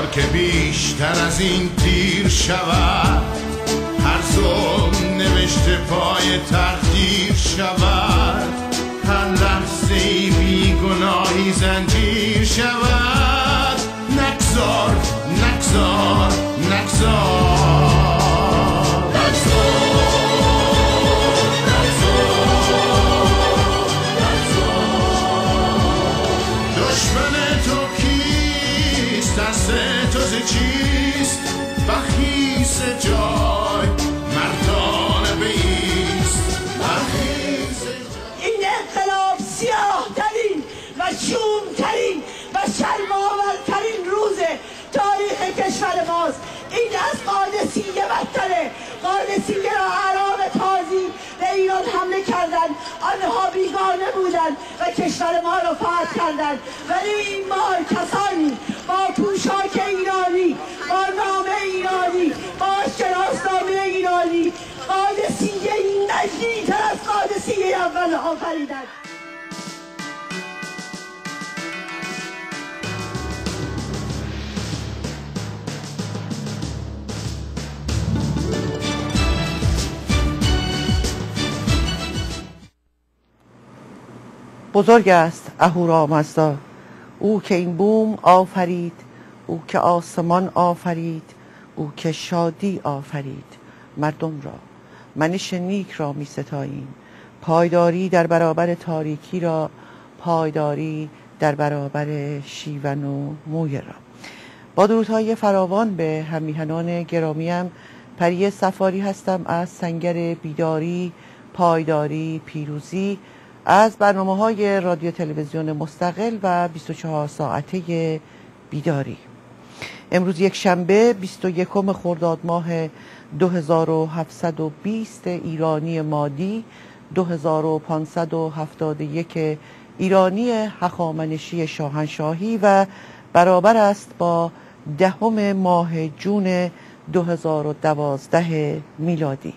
که بیشتر از این دیر شود، هر ظلم نوشته پای تقدیر شود، هر لحظه بی گناهی زنجیر شود. نگذار نگذار نگذار چیست بخیس جای مردانه بیست بخیس جای. این انقلاب سیاه ترین و شوم ترین و شرم‌آورترین روز تاریخ کشور ماست. این از قادسیه بدتره. قادسیه را اعراب تازی به ایران حمله کردند، آنها بیگانه بودند و کشور ما را فتح کردند، ولی این بار کسانی با پوشاک ایرانی، با نام ایرانی، با شناسنامه ایرانی قادسیه نزدیک‌تر از قادسیه اول آفریدند. بزرگ است اهورامزدا، او که این بوم آفرید، او که آسمان آفرید، او که شادی آفرید مردم را. منش نیک را می ستاییم، پایداری در برابر تاریکی را، پایداری در برابر شیون و موی را. با درودهای فراوان به هممیهنان گرامیم، پری صفاری هستم از سنگر بیداری، پایداری، پیروزی، از برنامه‌های رادیو تلویزیون مستقل و 24 ساعته بیداری. امروز یک شنبه 21 خرداد ماه 2720 ایرانی مادی، 2571 ایرانی هخامنشی شاهنشاهی و برابر است با 10 ماه جون 2012 میلادی.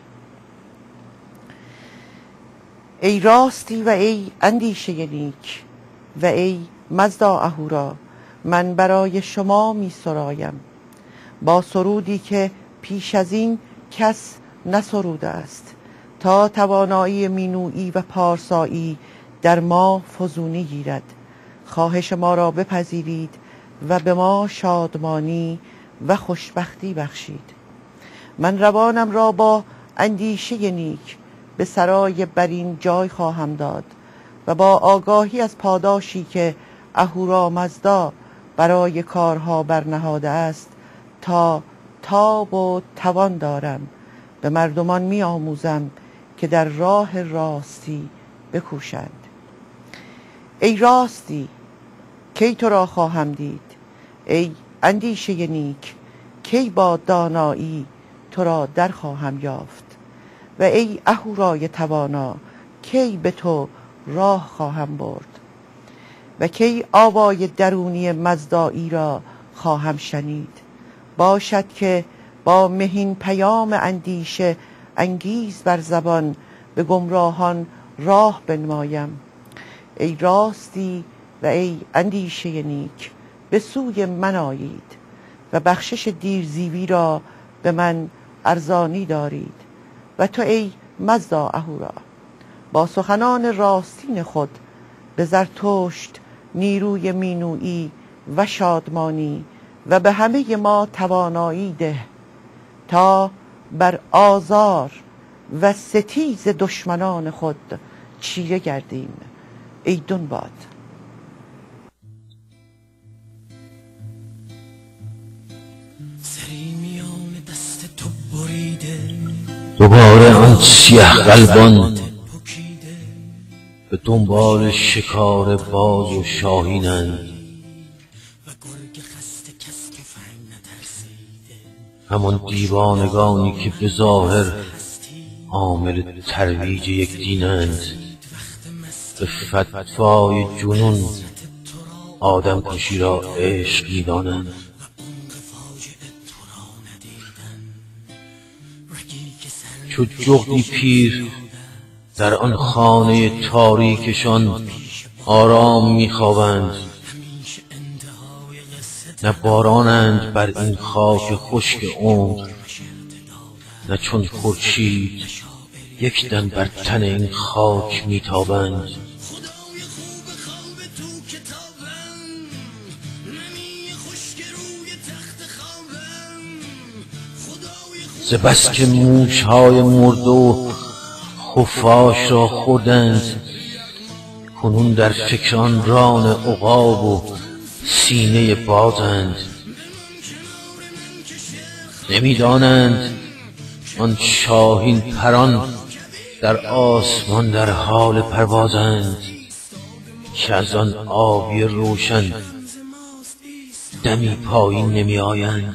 ای راستی و ای اندیشه نیک و ای مزدا اهورا، من برای شما می سرایم با سرودی که پیش از این کس نسروده است، تا توانایی مینویی و پارسایی در ما فزونی گیرد. خواهش ما را بپذیرید و به ما شادمانی و خوشبختی بخشید. من روانم را با اندیشه نیک به سرای برین جای خواهم داد و با آگاهی از پاداشی که اهورامزدا برای کارها برنهاده است، تا تاب و توان دارم به مردمان می آموزم که در راه راستی بکوشند. ای راستی کی تو را خواهم دید، ای اندیشه نیک کی با دانایی تو را در خواهم یافت، و ای اهورای توانا کی به تو راه خواهم برد، و کی آوای درونی مزدایی را خواهم شنید. باشد که با مهین پیام اندیشه انگیز بر زبان به گمراهان راه بنمایم. ای راستی و ای اندیشه نیک به سوی من آیید و بخشش دیرزیوی را به من ارزانی دارید. و تو ای مزدا اهورا با سخنان راستین خود به زرتشت نیروی مینویی و شادمانی و به همه ما توانایی ده، تا بر آزار و ستیز دشمنان خود چیره گردیم. ای دنباد. سری میان دست تو بریده، دوباره آن سیه قلبان به دنبال شکار باز و شاهینند، همان دیوانگانی که به ظاهر عامل ترویج یک دینند، به فتوای جنون آدم کشی را عشق می‌دانند. چو جغدی پیر در آن خانه تاریکشان آرام می‌خوابند، نه بارانند بر این خاک خشک عمر، نه چون خورشید یک دم بر تن این خاک میتابند. ز بس که موشهای مرده و خفاش را خوردند، کنون در فکران ران عقاب و سینه بازند. نمیدانند آن شاهین پران در آسمان در حال پروازند، که از آن آبی روشن دمی پایین نمی آیند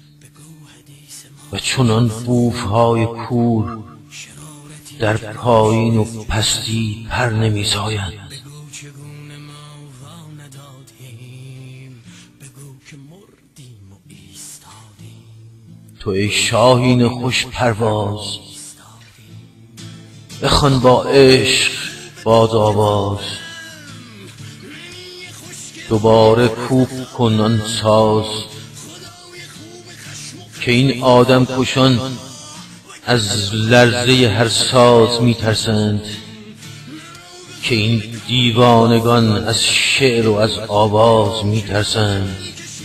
و چنان بوفهای کور در پایین و پستی پر نمی سایند. تو ای شاهین خوش پرواز، بخوان با عشق باز آواز. دوباره کوب کن آن ساز، که این آدم کشان از لرزه هر ساز میترسند، که این دیوانگان از شعر و از آواز میترسند.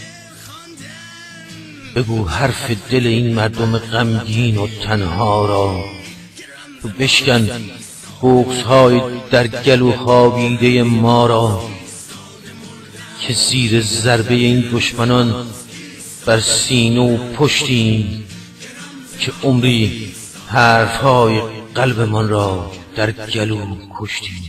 بگو حرف دل این مردم غمگین و تنها را، تو بشکن بغض‌های در گلو خوابیده ما را، که زیر ضربه این دشمنان بر سینه و پشتیم، که عمری حرفهای قلبمان را در گلو کشتیم.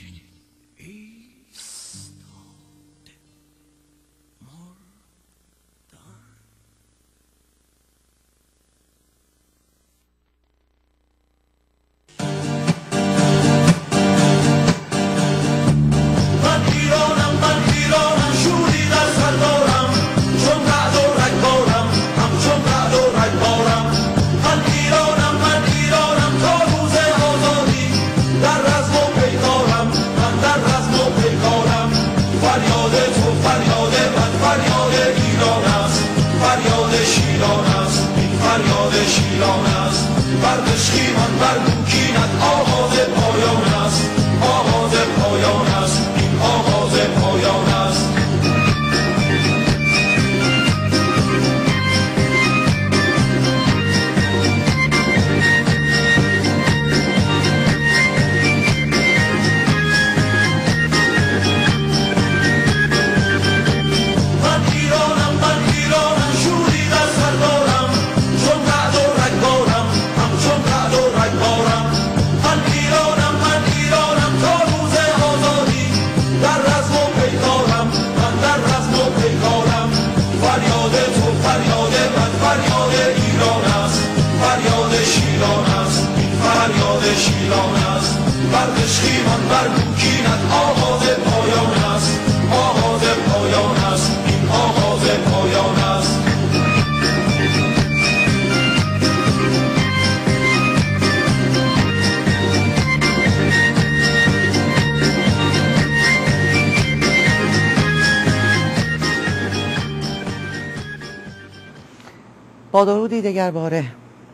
با درودی دگر باره،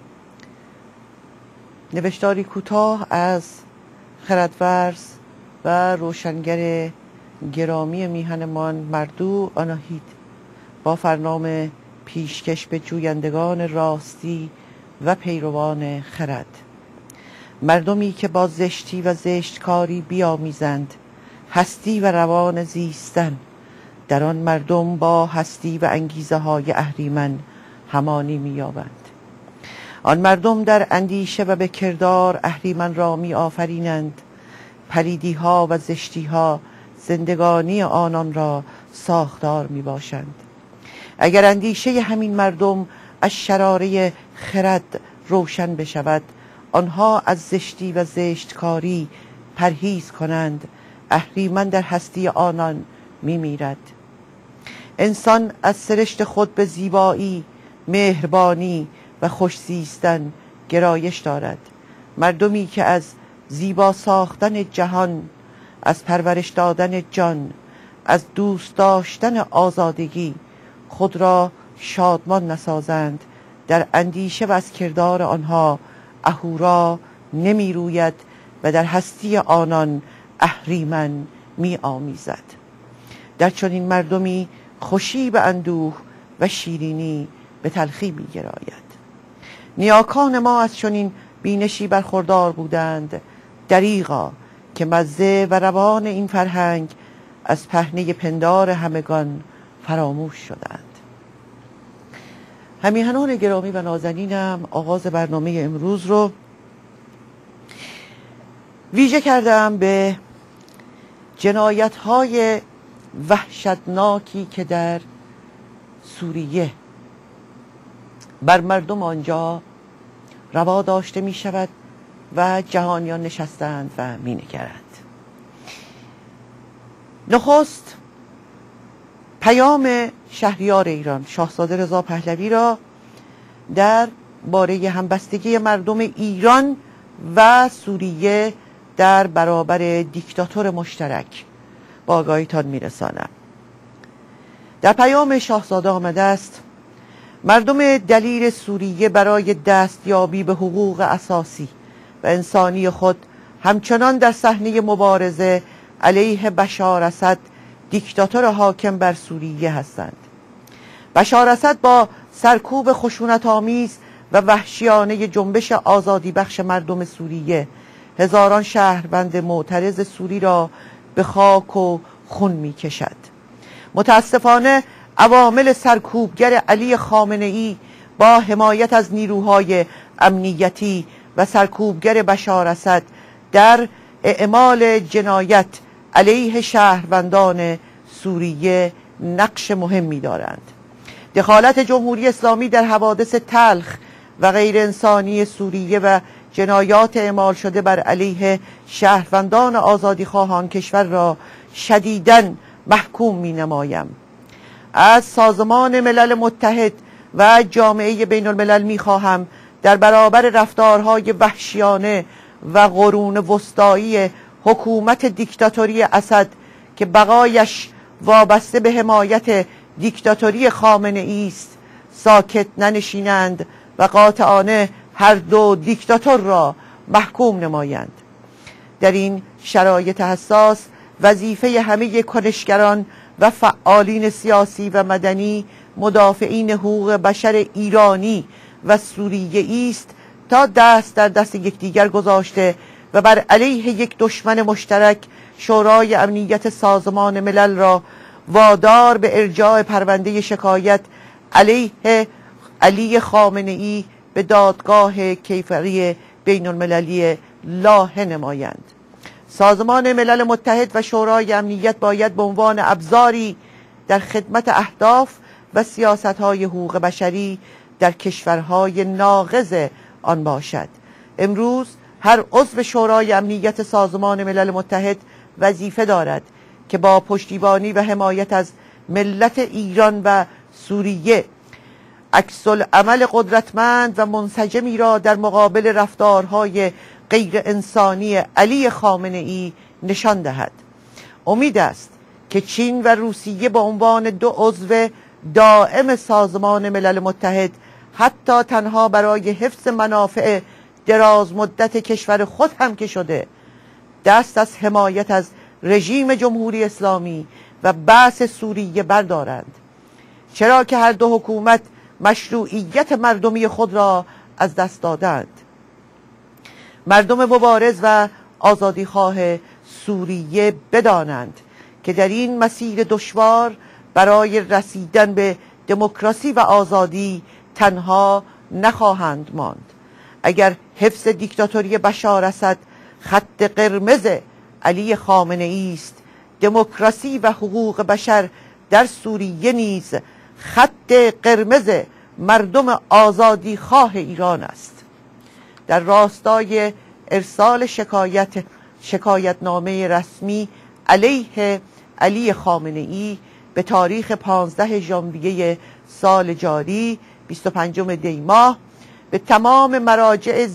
نوشتاری کوتاه از خردورز و روشنگر گرامی میهنمان مردو آناهید با فرنام پیشکش به جویندگان راستی و پیروان خرد. مردمی که با زشتی و زشتکاری بیامیزند هستی و روان زیستن، در آن مردم با هستی و انگیزه های اهریمن همانی می‌یابند. آن مردم در اندیشه و به کردار اهریمن را می‌آفرینند. پلیدی‌ها و زشتی‌ها زندگانی آنان را ساختار می‌باشند. اگر اندیشه همین مردم از شراره خرد روشن بشود، آنها از زشتی و زشتکاری پرهیز کنند، اهریمن در هستی آنان می‌میرد. انسان از سرشت خود به زیبایی، مهربانی و خوش زیستن گرایش دارد. مردمی که از زیبا ساختن جهان، از پرورش دادن جان، از دوست داشتن آزادگی خود را شادمان نسازند. در اندیشه و از کردار آنها اهورا نمی روید و در هستی آنان اهریمن می آمیزد. در چنین مردمی خوشی به اندوه و شیرینی به تلخی می گراید. نیاکان ما از چنین بینشی برخوردار بودند، دریغا که مزه و روان این فرهنگ از پهنه پندار همگان فراموش شدند. همیهنان گرامی و نازنینم، آغاز برنامه امروز رو ویژه کردم به جنایت‌های وحشتناکی که در سوریه بر مردم آنجا روا داشته می شود و جهانیان نشستند و می نگرند. نخست پیام شهریار ایران شاهزاده رضا پهلوی را در باره همبستگی مردم ایران و سوریه در برابر دیکتاتور مشترک با آگاهیتان میرسانم. در پیام شاهزاده آمده است: مردم دلیر سوریه برای دستیابی به حقوق اساسی و انسانی خود همچنان در صحنه مبارزه علیه بشار اسد دیکتاتور حاکم بر سوریه هستند. بشار اسد با سرکوب خشونت‌آمیز و وحشیانه جنبش آزادی بخش مردم سوریه هزاران شهروند معترض سوری را به خاک و خون می کشد. متاسفانه عوامل سرکوبگر علی خامنه‌ای با حمایت از نیروهای امنیتی و سرکوبگر بشار اسد در اعمال جنایت علیه شهروندان سوریه نقش مهمی دارند. دخالت جمهوری اسلامی در حوادث تلخ و غیر انسانی سوریه و جنایات اعمال شده بر علیه شهروندان آزادیخواهان کشور را شدیداً محکوم می نمایم. از سازمان ملل متحد و جامعه بین الملل می خواهم در برابر رفتارهای وحشیانه و قرون وسطایی حکومت دیکتاتوری اسد که بقایش وابسته به حمایت دیکتاتوری خامنه‌ای است ساکت ننشینند و قاطعانه هر دو دیکتاتور را محکوم نمایند. در این شرایط حساس وظیفه همه کنشگران و فعالین سیاسی و مدنی مدافعین حقوق بشر ایرانی و سوریه‌ای است تا دست در دست یکدیگر گذاشته و بر علیه یک دشمن مشترک شورای امنیت سازمان ملل را وادار به ارجاع پرونده شکایت علیه علی خامنه‌ای به دادگاه کیفری بین المللی لاهه نمایند. سازمان ملل متحد و شورای امنیت باید به عنوان ابزاری در خدمت اهداف و سیاست‌های حقوق بشری در کشورهای ناقض آن باشد. امروز هر عضو شورای امنیت سازمان ملل متحد وظیفه دارد که با پشتیبانی و حمایت از ملت ایران و سوریه عکس‌العمل قدرتمند و منسجمی را در مقابل رفتارهای غیر انسانی علی خامنه‌ای نشان دهد. امید است که چین و روسیه به عنوان دو عضو دائم سازمان ملل متحد حتی تنها برای حفظ منافع دراز مدت کشور خود هم که شده دست از حمایت از رژیم جمهوری اسلامی و بعث سوریه بردارند، چرا که هر دو حکومت مشروعیت مردمی خود را از دست دادند. مردم مبارز و آزادیخواه سوریه بدانند که در این مسیر دشوار برای رسیدن به دموکراسی و آزادی تنها نخواهند ماند. اگر حفظ دیکتاتوری بشار اسد خط قرمز علی خامنه‌ای است، دموکراسی و حقوق بشر در سوریه نیز خط قرمز مردم آزادیخواه ایران است. در راستای ارسال شکایتنامه رسمی علیه علی خامنه‌ای به تاریخ 15 ژانویه سال جاری 25 دی ماه به تمام مراجع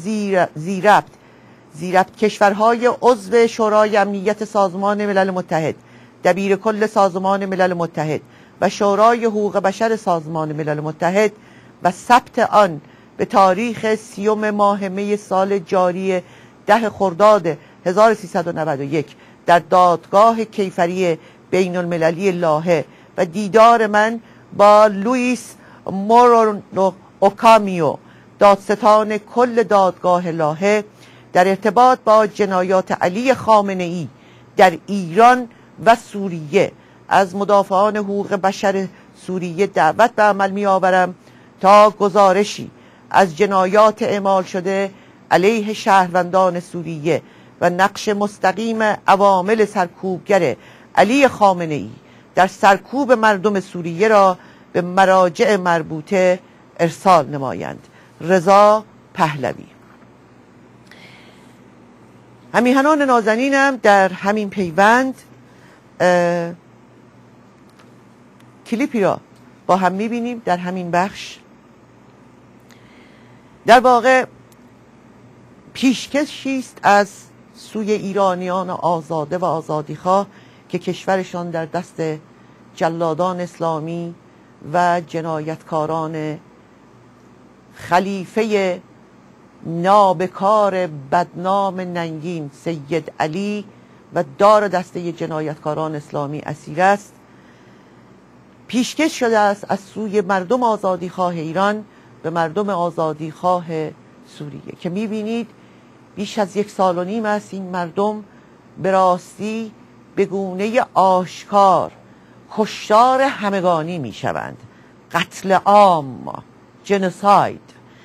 زیربط کشورهای عضو شورای امنیت سازمان ملل متحد، دبیر کل سازمان ملل متحد و شورای حقوق بشر سازمان ملل متحد و ثبت آن به تاریخ 30 ماه می سال جاری 10 خرداد 1391 در دادگاه کیفری بین المللی لاهه و دیدار من با لوئیس مورونو اوکامیو دادستان کل دادگاه لاهه در ارتباط با جنایات علی خامنه ای در ایران و سوریه از مدافعان حقوق بشر سوریه دعوت به عمل می آورم تا گزارشی از جنایات اعمال شده علیه شهروندان سوریه و نقش مستقیم عوامل سرکوبگر علی خامنه ای در سرکوب مردم سوریه را به مراجع مربوطه ارسال نمایند. رضا پهلوی. همیهنان نازنینم، در همین پیوند کلیپی را با هم میبینیم در همین بخش. در واقع پیشکشی است از سوی ایرانیان آزاده و آزادیخواه که کشورشان در دست جلادان اسلامی و جنایتکاران خلیفه نابکار بدنام ننگین سید علی و دار دسته جنایتکاران اسلامی اسیر است. پیشکش شده است از سوی مردم آزادیخواه ایران به مردم آزادیخواه سوریه که میبینید بیش از 1.5 سال است این مردم به راستی به گونه آشکار کشتار همگانی میشوند. قتل عام، جنوساید،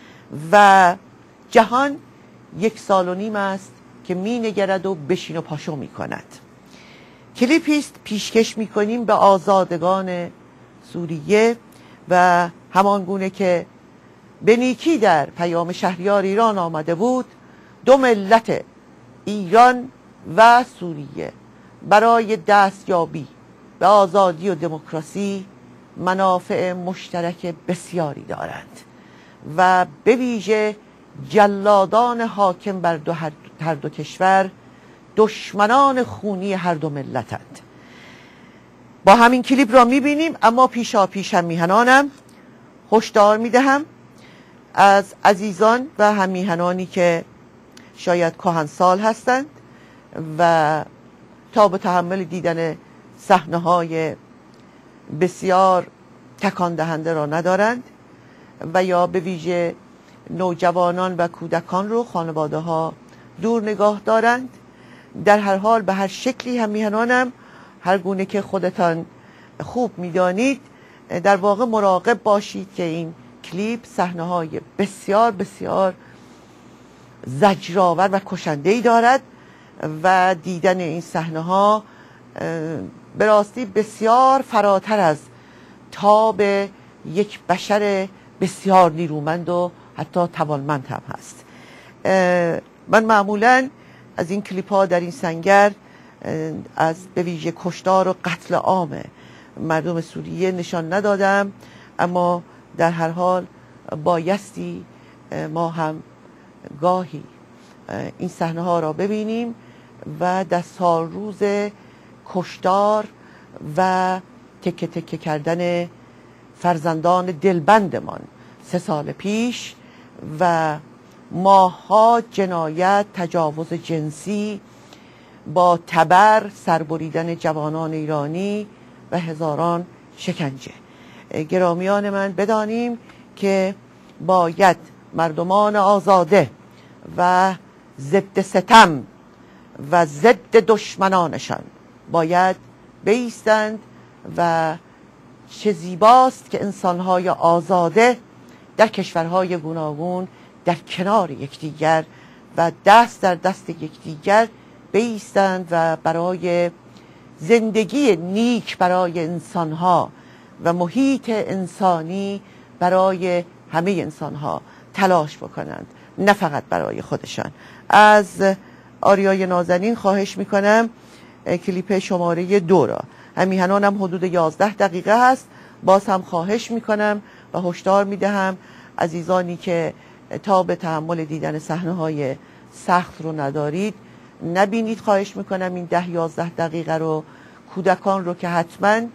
و جهان 1.5 سال است که مینگرد و بشین و پاشو میکند. کلیپی است پیشکش میکنیم به آزادگان سوریه و همان گونه که به نیکی در پیام شهریار ایران آمده بود، 2 ملت ایران و سوریه برای دستیابی به آزادی و دموکراسی منافع مشترک بسیاری دارند و به ویژه جلادان حاکم بر هر دو کشور دشمنان خونی هر دو ملتند. با همین کلیپ را میبینیم، اما پیشا پیش هم میهنانم هشدار میدهم از عزیزان و هم میهنانی که شاید کهنسال هستند و تا به تحمل دیدن صحنه‌های بسیار تکان دهنده را ندارند و یا به ویژه نوجوانان و کودکان رو خانواده ها دور نگاه دارند. در هر حال به هر شکلی هم میهنانم هر گونه که خودتان خوب میدانید در واقع مراقب باشید که این کلیپ صحنه‌های بسیار بسیار زجرآور و کشنده‌ای دارد و دیدن این صحنه‌ها به راستی بسیار فراتر از تاب یک بشر بسیار نیرومند و حتی توانمند هم هست. من معمولاً از این کلیپ ها در این سنگر از به ویژه کشتار و قتل عام مردم سوریه نشان ندادم، اما در هر حال بایستی ما هم گاهی این صحنه ها را ببینیم و در سالروز کشتار و تکه تکه کردن فرزندان دلبندمان 3 سال پیش و ماها جنایت، تجاوز جنسی با تبر، سربریدن جوانان ایرانی و هزاران شکنجه. گرامیان من بدانیم که باید مردمان آزاده و ضد ستم و ضد دشمنانشان باید بایستند و چه زیباست که انسانهای آزاده در کشورهای گوناگون در کنار یکدیگر و دست در دست یکدیگر بایستند و برای زندگی نیک برای انسانها و محیط انسانی برای همه انسانها تلاش بکنند، نه فقط برای خودشان. از آریای نازنین خواهش میکنم کلیپ شماره 2 را، همیهنانم حدود 11 دقیقه هست، باز هم خواهش میکنم و هشدار میدهم عزیزانی که تا به تحمل دیدن صحنه‌های سخت رو ندارید نبینید. خواهش میکنم این 10-11 دقیقه رو، کودکان رو که حتما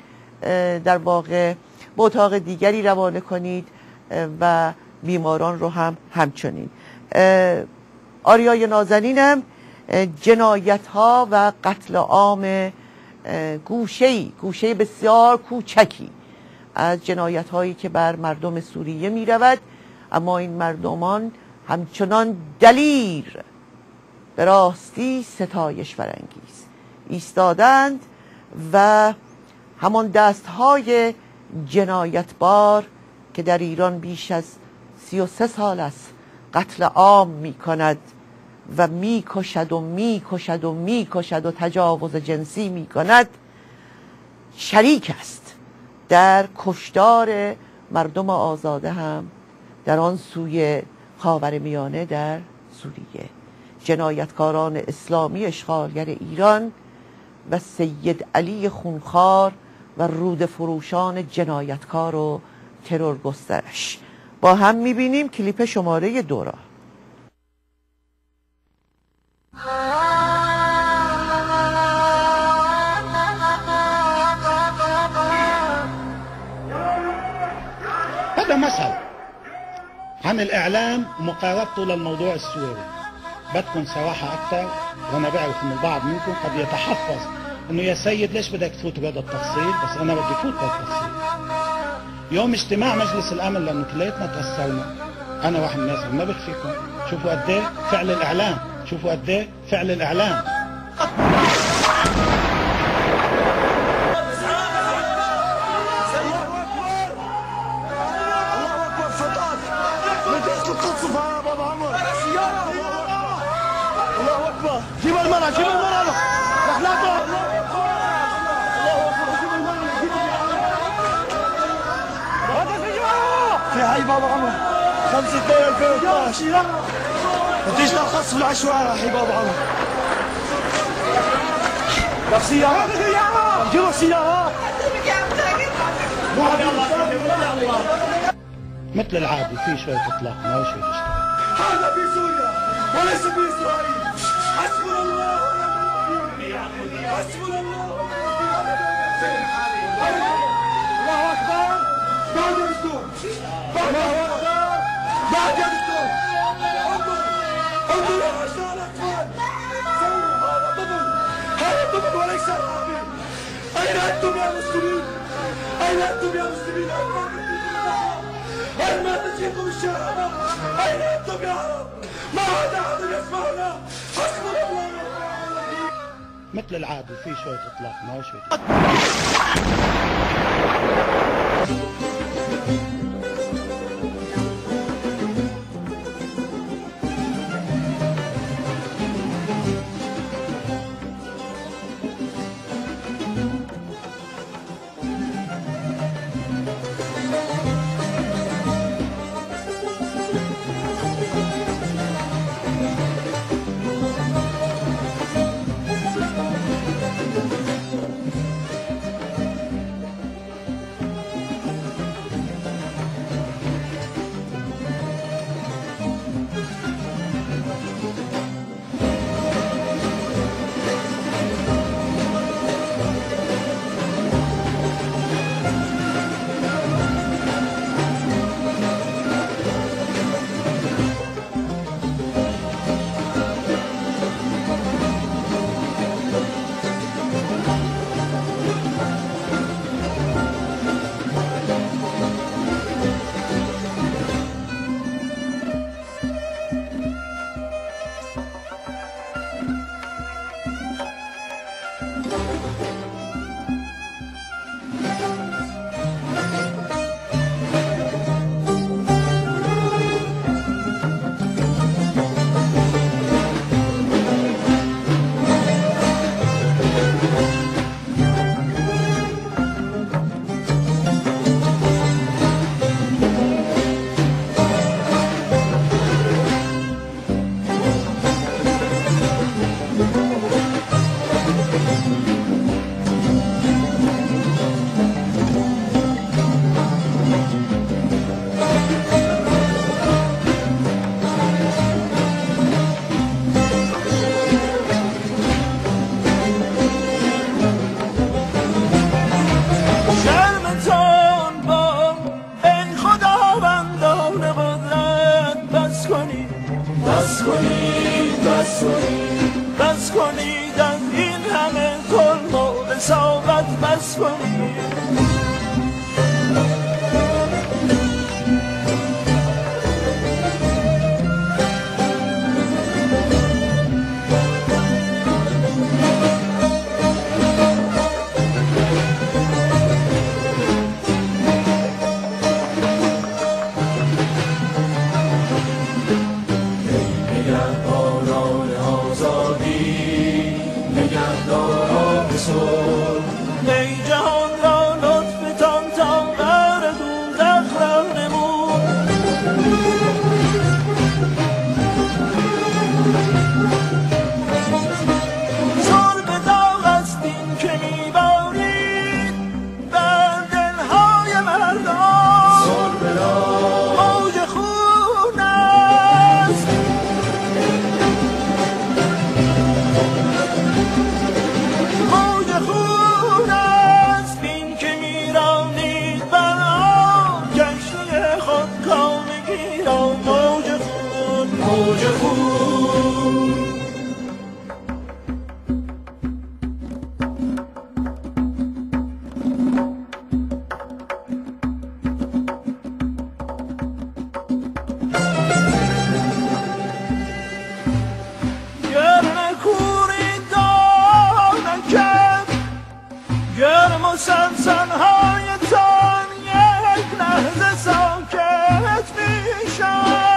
در واقع به اتاق دیگری روانه کنید و بیماران رو هم همچنین. آریای نازنینم جنایت ها و قتل عام گوشه بسیار کوچکی از جنایت هایی که بر مردم سوریه می رود، اما این مردمان همچنان دلیر به راستی ستایش برانگیز ایستادند و همان دستهای جنایتبار که در ایران بیش از 33 سال است قتل عام می کند و می کشد و می کشد و می کشد و تجاوز جنسی می کند، شریک است در کشتار مردم آزاده هم در آن سوی خاورمیانه در سوریه. جنایتکاران اسلامی اشغالگر ایران و سید علی خونخوار و رود فروشان جنایتکار و ترور گسترش. با هم میبینیم کلیپ شماره 2 را. هذا مثل عن الإعلام ومقاربته للموضوع السوري. بدكم صراحة أكثر، وأنا بعرف إن البعض منكم قد يتحفظ إنه يا سيد ليش بدك تفوت بهذا التفصيل، بس أنا بدي فوت بهالتفصيل. يوم اجتماع مجلس الأمن لأنه كلياتنا تأثرنا، أنا واحد من الناس ما بخفيكم، شوفوا قد إيه فعل الإعلام، شوفوا قد إيه فعل الإعلام. جيب المرأة جيب المرأة لحلاته. في حي بابا عمر 5/2/2012 بديش ترخص في العشوائية. حي بابا عمر سيارة جيبوا السيارة مثل العادي في شوية إطلاق ما هو شوية اشتراك. هذا في سوريا وليس في إسرائيل. حسبنا الله حسبنا الله. الله أكبر. بعد الدستور الله أكبر. بعد الدستور انظروا أجساد الأطفال. هذا طفل، هذا طفل وليس إرهابي. أين أنتم يا مسلمين؟ أين أنتم يا مسلمين؟ أين ما تجيكم الشهادة؟ أين أنتم يا عرب؟ ما هذا أحد يسمعنا. حسبنا الله. مثل العادي في شوية إطلاق ما هو شوية بس کنید بس کنید بس کنید از این همه ظلم و قساوت بس کنید. ای جهان را لطفتان تا غر دوزخ رهنمون. زور به داغ است این که میبارید بر دلهای مردم. زور به داغ موج خون است موج خون. گرم کوری دانکم گرم و سنسنهای تان یک لحظه ساکت میشن.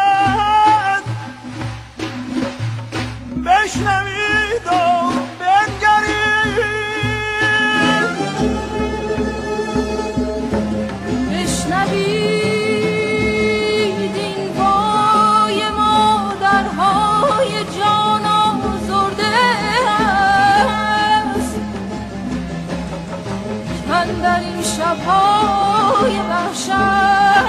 بشنوید و بنگرید بشنوید این وای مادرهای جان آزرده است. من در این شبهای وحشت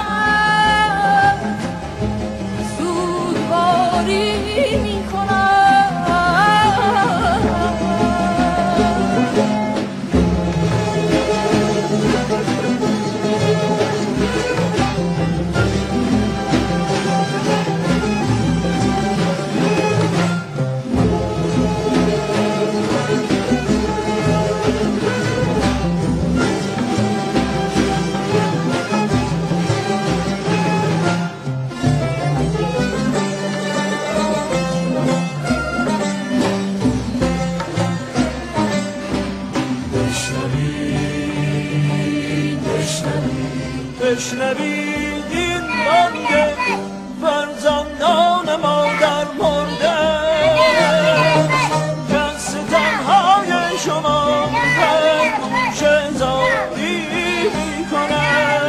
سوگواری میکنم. بشنوید این بانگ فرزندان مادر مرده که از ستمهای شما فرموش زاری میکنند.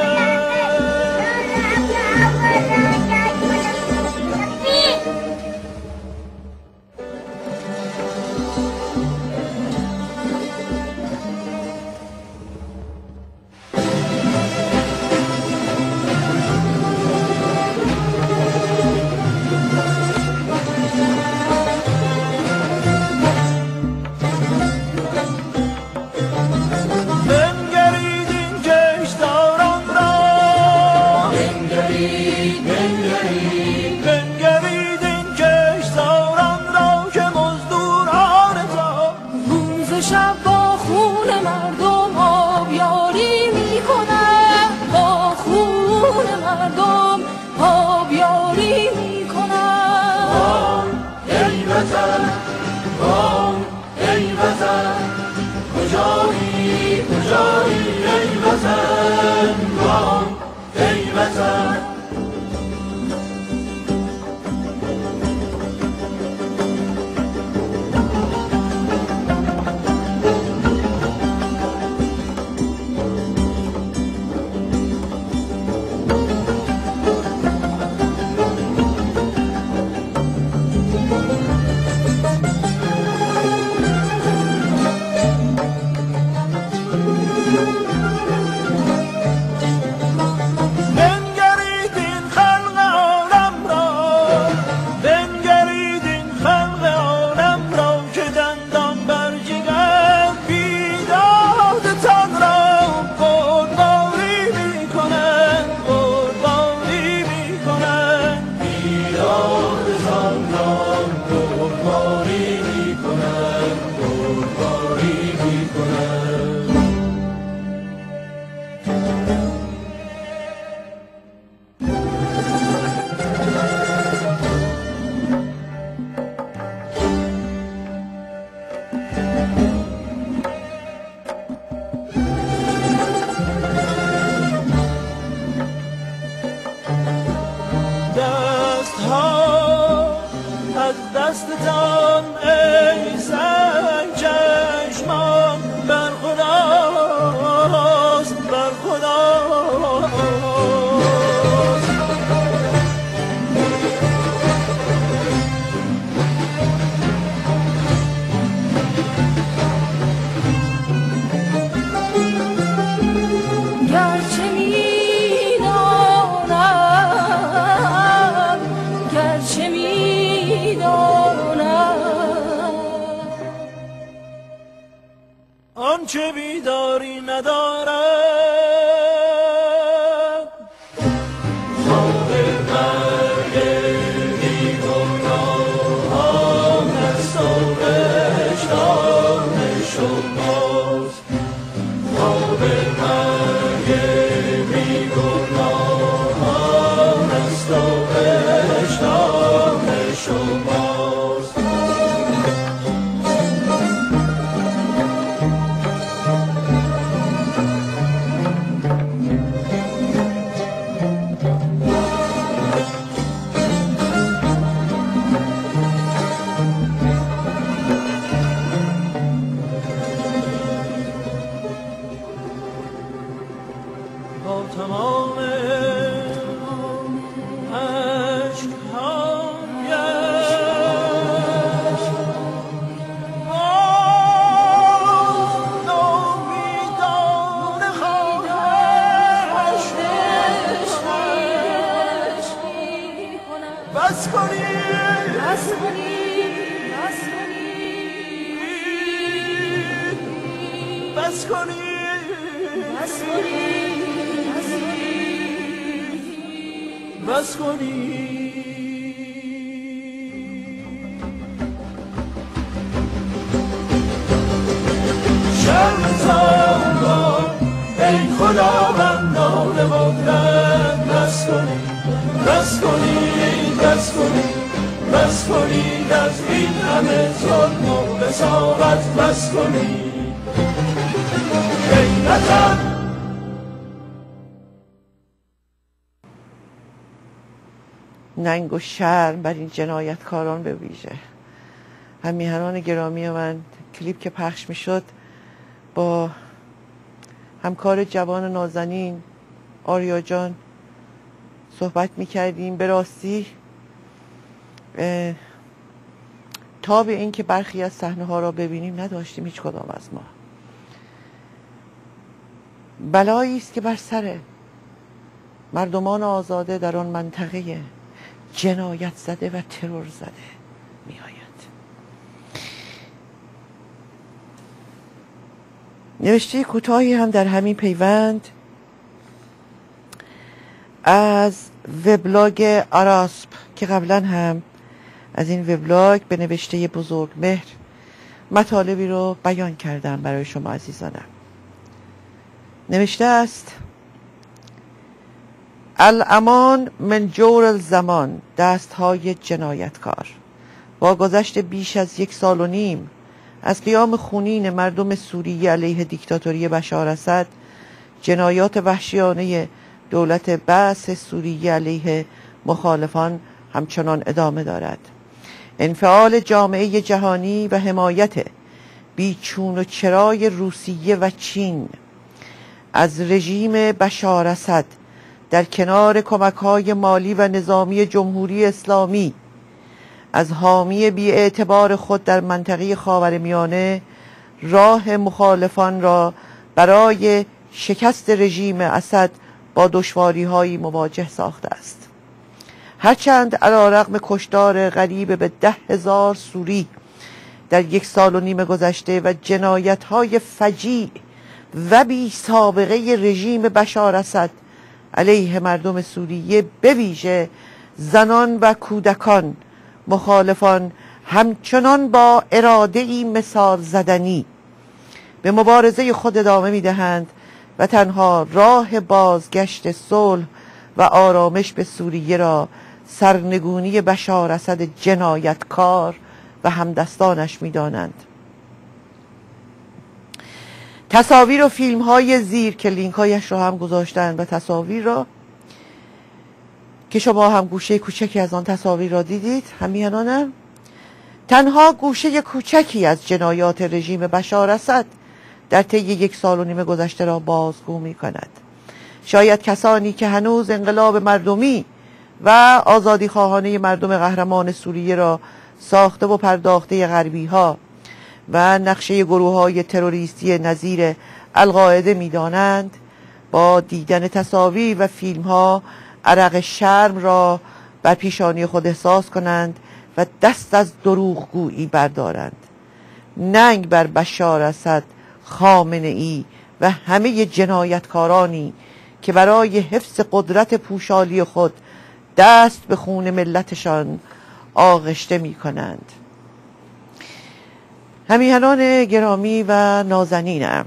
بنگرید دستتم ای زن چشمم بر خداست بر خداست گرچه میدانم گرچه میدانم آنچه بیداری ندارم خواب مرگ بیگناهان است و وجدان شماست خواب مرگ بیگناهان است و وجدان شماست با تمام عشقهایش نامیدانه خواهش بس کنید بس کنید بس کنید بس کنید شرمزار کن ای خداوندان قدرت بس کنید بس کنید بس کنید بس کنید از این همه ظلم و بساغت بس کنید ای وطن ننگ و شرم بر این جنایتکاران به ویژه. همیهنان گرامی من، کلیپ که پخش می شد با همکار جوان نازنین آریا جان صحبت می کردیم. به راستی تا به این که برخی از صحنه ها را ببینیم نداشتیم هیچ کدام از ما. بلایی است که بر سر مردمان آزاده در آن منطقه جنایت زده و ترور زده می آید. نوشته کوتاهی هم در همین پیوند از وبلاگ آراسپ که قبلا هم از این وبلاگ به نوشته بزرگمهر مطالبی رو بیان کردم برای شما عزیزانم. نوشته است: الامان من جور الزمان، دستهای جنایتکار. با گذشت بیش از 1.5 سال از قیام خونین مردم سوریه علیه دیکتاتوری بشار اسد، جنایات وحشیانه دولت بعث سوریه علیه مخالفان همچنان ادامه دارد. انفعال جامعه جهانی و حمایت بیچون و چرای روسیه و چین از رژیم بشار اسد در کنار کمک‌های مالی و نظامی جمهوری اسلامی از حامی بی‌اعتبار خود در منطقه خاورمیانه راه مخالفان را برای شکست رژیم اسد با دشواری‌هایی مواجه ساخته است. هرچند علی‌رغم کشتار قریب به 10,000 سوری در 1.5 سال گذشته و جنایت‌های فجیع و بی سابقه رژیم بشار اسد علیه مردم سوریه به ویژه زنان و کودکان، مخالفان همچنان با اراده‌ای مثال زدنی به مبارزه خود ادامه می‌دهند و تنها راه بازگشت صلح و آرامش به سوریه را سرنگونی بشار اسد جنایتکار و همدستانش می‌دانند. تصاویر و فیلم های زیر که لینک هایش رو هم گذاشتن و تصاویر را که شما هم گوشه کوچکی از آن تصاویر را دیدید همیهنانم، تنها گوشه کوچکی از جنایات رژیم بشار اسد در طی 1.5 سال گذشته را بازگو می کند. شاید کسانی که هنوز انقلاب مردمی و آزادی خواهانه مردم قهرمان سوریه را ساخته و پرداخته غربی ها و نقشه گروه های تروریستی نظیر القاعده می دانند، با دیدن تصاویر و فیلم ها عرق شرم را بر پیشانی خود احساس کنند و دست از دروغگویی بردارند. ننگ بر بشار اسد، خامنه ای و همه جنایتکارانی که برای حفظ قدرت پوشالی خود دست به خون ملتشان آغشته می کنند. همیهنان گرامی و نازنینم،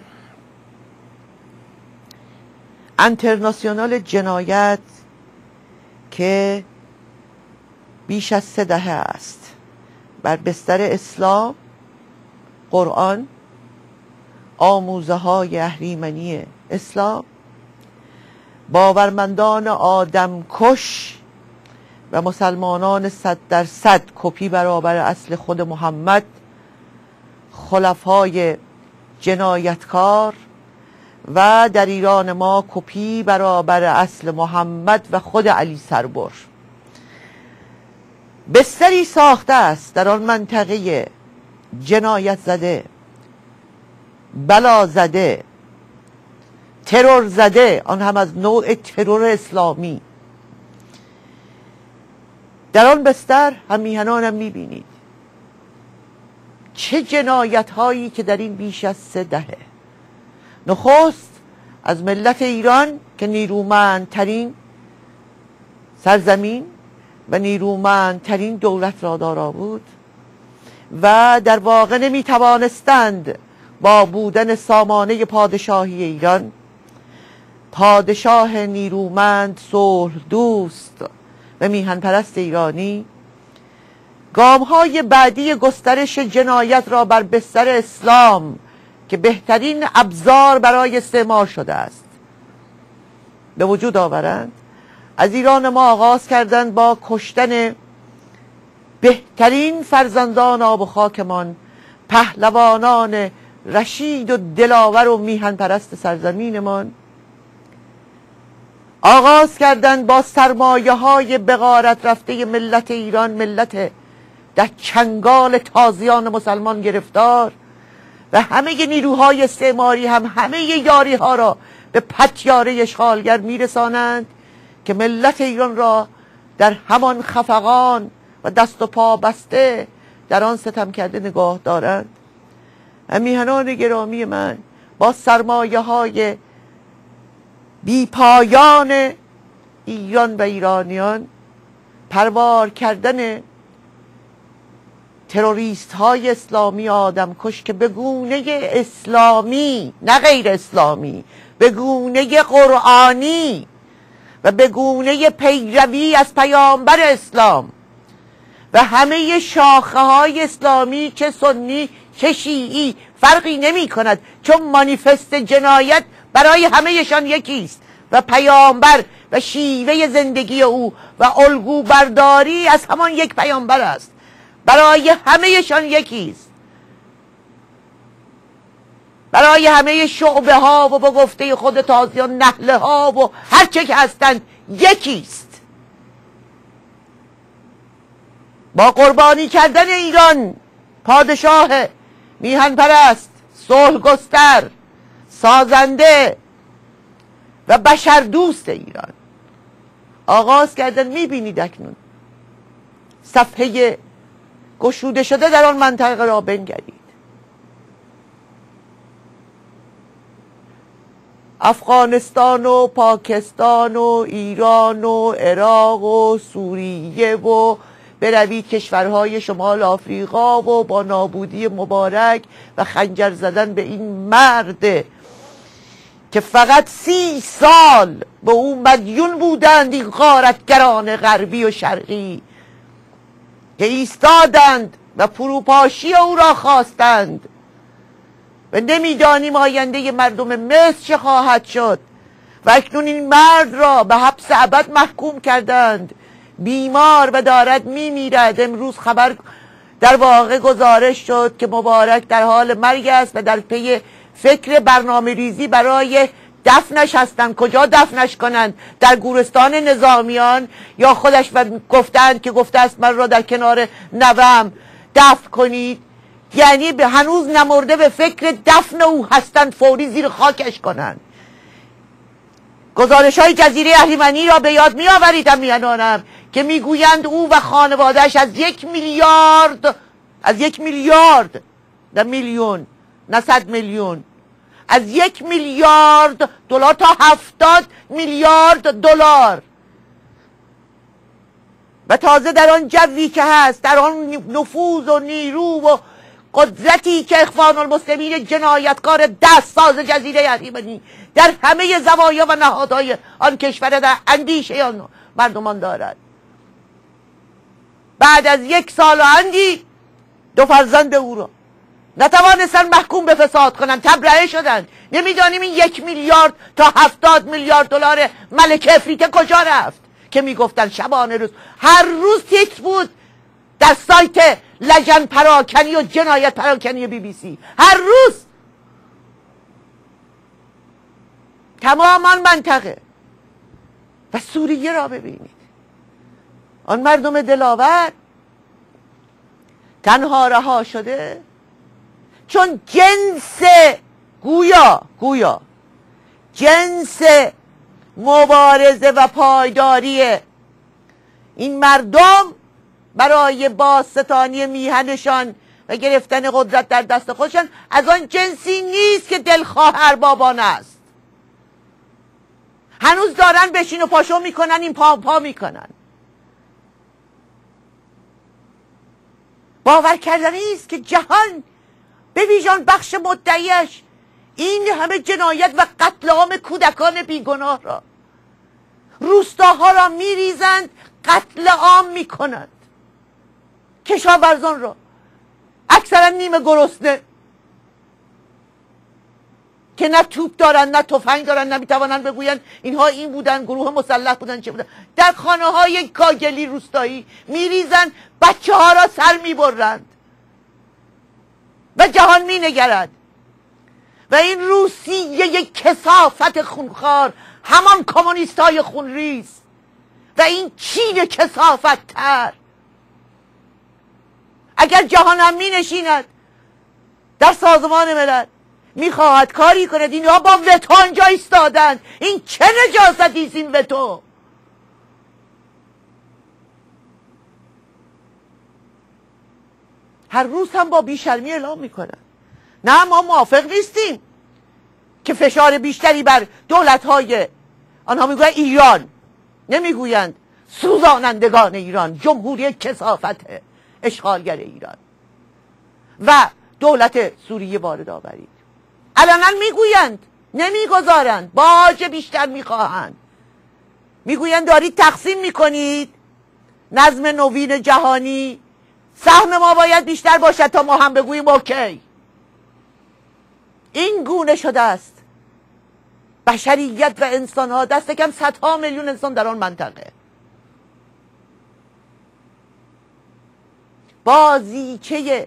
انترناسیونال جنایت که بیش از 3 دهه است بر بستر اسلام، قرآن، آموزه های اهریمنی اسلام، باورمندان آدم کش و مسلمانان 100% کپی برابر اصل خود محمد، خلفای جنایتکار و در ایران ما کپی برابر اصل محمد و خود علی سربر بستری ساخته است در آن منطقه جنایت زده، بلا زده، ترور زده، آن هم از نوع ترور اسلامی. در آن بستر هم میهنانم میبینید چه جنایت هایی که در این بیش از 3 دهه نخست از ملت ایران که نیرومندترین سرزمین و نیرومندترین دولت را دارا بود و در واقع نمیتوانستند با بودن سامانه پادشاهی ایران، پادشاه نیرومند، صلح دوست و میهن پرست ایرانی، گام‌های بعدی گسترش جنایت را بر بستر اسلام که بهترین ابزار برای استعمار شده است به وجود آورند. از ایران ما آغاز کردند با کشتن بهترین فرزندان آب و خاکمان، پهلوانان رشید و دلاور و میهن پرست سرزمینمان. آغاز کردند با سرمایه های بغارت رفته ملت ایران، ملت در چنگال تازیان مسلمان گرفتار، و همه نیروهای استعماری هم همه یاری ها را به پتیاره اشغالگر میرسانند که ملت ایران را در همان خفقان و دست و پا بسته در آن ستم کرده نگاه دارند. میهنان گرامی من، با سرمایه های بی پایان ایران و ایرانیان، پروار کردن تروریست های اسلامی آدم کش که به گونه اسلامی نه غیر اسلامی، به گونه قرآنی و به گونه پیروی از پیامبر اسلام و همه شاخه های اسلامی، چه سنی چه شیعی فرقی نمی کند، چون مانیفست جنایت برای همهشان یکیست و پیامبر و شیوه زندگی او و الگو برداری از همان یک پیامبر است، برای همهشان یکیست، برای همه شعبه ها و با گفته خود تازیان نهله ها و هر چه که هستند یکیست. با قربانی کردن ایران، پادشاه میهن پرست، صلح گستر، سازنده و بشر دوست ایران، آغاز کردن. میبینید اکنون صفحه گشوده شده در آن منطقه را بنگرید. افغانستان و پاکستان و ایران و عراق و سوریه و بروید کشورهای شمال آفریقا و با نابودی مبارک و خنجر زدن به این مرد که فقط 30 سال به او مدیون بودند این غارتگران غربی و شرقی که ایستادند و فروپاشی او را خواستند و نمیدانیم آینده مردم مصر چه خواهد شد و اکنون این مرد را به حبس ابد محکوم کردند، بیمار و دارد میمیرد. امروز خبر در واقع گزارش شد که مبارک در حال مرگ است و در پی فکر برنامه ریزی برای دفنش هستند. کجا دفنش کنند؟ در گورستان نظامیان یا خودش و گفتند که گفته است من را در کنار نوام دفن کنید، یعنی به هنوز نمرده به فکر دفن او هستند، فوری زیر خاکش کنند. گزارش های جزیره اهریمنی را به یاد می آورید میانانم که میگویند او و خانوادهش از 1 میلیارد نه میلیون نه 100 میلیون، از 1 میلیارد دلار تا 70 میلیارد دلار و تازه در آن جوی که هست، در آن نفوذ و نیرو و قدرتی که اخوان المسلمین جنایتکار دستساز جزیره اهریمنی در همه زوایا و نهادهای آن کشور در اندیشه آن مردمان دارد. بعد از 1 سال و اندی 2 فرزند او را نتوانستن محکوم به فساد کنن، تبرئه شدن. نمیدانیم این 1 میلیارد تا 70 میلیارد دلار ملک افریته کجا رفت که میگفتن شبانه روز هر روز تیتر بود در سایت لجن پراکنی و جنایت پراکنی BBC. هر روز تمام آن منطقه و سوریه را ببینید. آن مردم دلاور تنها رها شده چون جنس گویا جنس مبارزه و پایداری این مردم برای بازستانی میهنشان و گرفتن قدرت در دست خودشان از آن جنسی نیست که دلخواه اربابان است. هنوز دارن بشین و پاشو میکنن، این پا میکنن. باور کردنی است که جهان به ویژان بخش مدعیش این همه جنایت و قتل عام کودکان بیگناه را، روستاها را میریزند، قتل عام میکنند، کشاورزان را اکثرا نیمه گرسنه که نه توپ دارن نه تفنگ دارن، نمیتوانند بگویند اینها این بودن، گروه مسلح بودن، چه بودن. در خانه های کاگلی روستایی میریزند، بچه ها را سر میبرند و جهان مینگرد. و این روسیه یک کثافت خونخوار، همان کمونیست های خونریز و این چین کثافت تر، اگر جهان هم می نشیند در سازمان ملل میخواهد کاری کند، اینها با وتو اینجا ایستادند. این چه نجاستی است این وتو؟ هر روز هم با بیشرمی اعلام میکنن نه ما موافق نیستیم که فشار بیشتری بر دولت‌های، آنها میگویند ایران، نمیگویند سوزانندگان ایران، جمهوری کثافت اشغالگر ایران و دولت سوریه وارد آورید. علنا میگویند، نمیگذارند، باج بیشتر میخواهند، میگویند دارید تقسیم میکنید نظم نوین جهانی، سهم ما باید بیشتر باشد تا ما هم بگوییم اوکی. این گونه شده است بشریت و انسان ها، دست کم 100 میلیون انسان در آن منطقه. بازیچه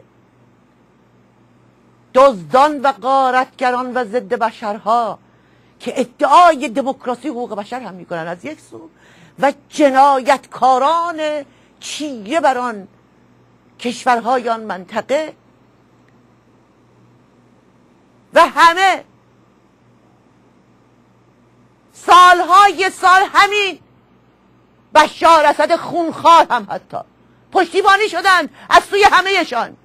دزدان و غارتگران و ضد بشرها که ادعای دموکراسی و حقوق بشر هم میکنن از یک سو، و جنایتکاران چیره بر آن کشورهای آن منطقه، و همه سالهای سال همین بشار اسد خونخوار هم حتی پشتیبانی شدن از سوی همهشان.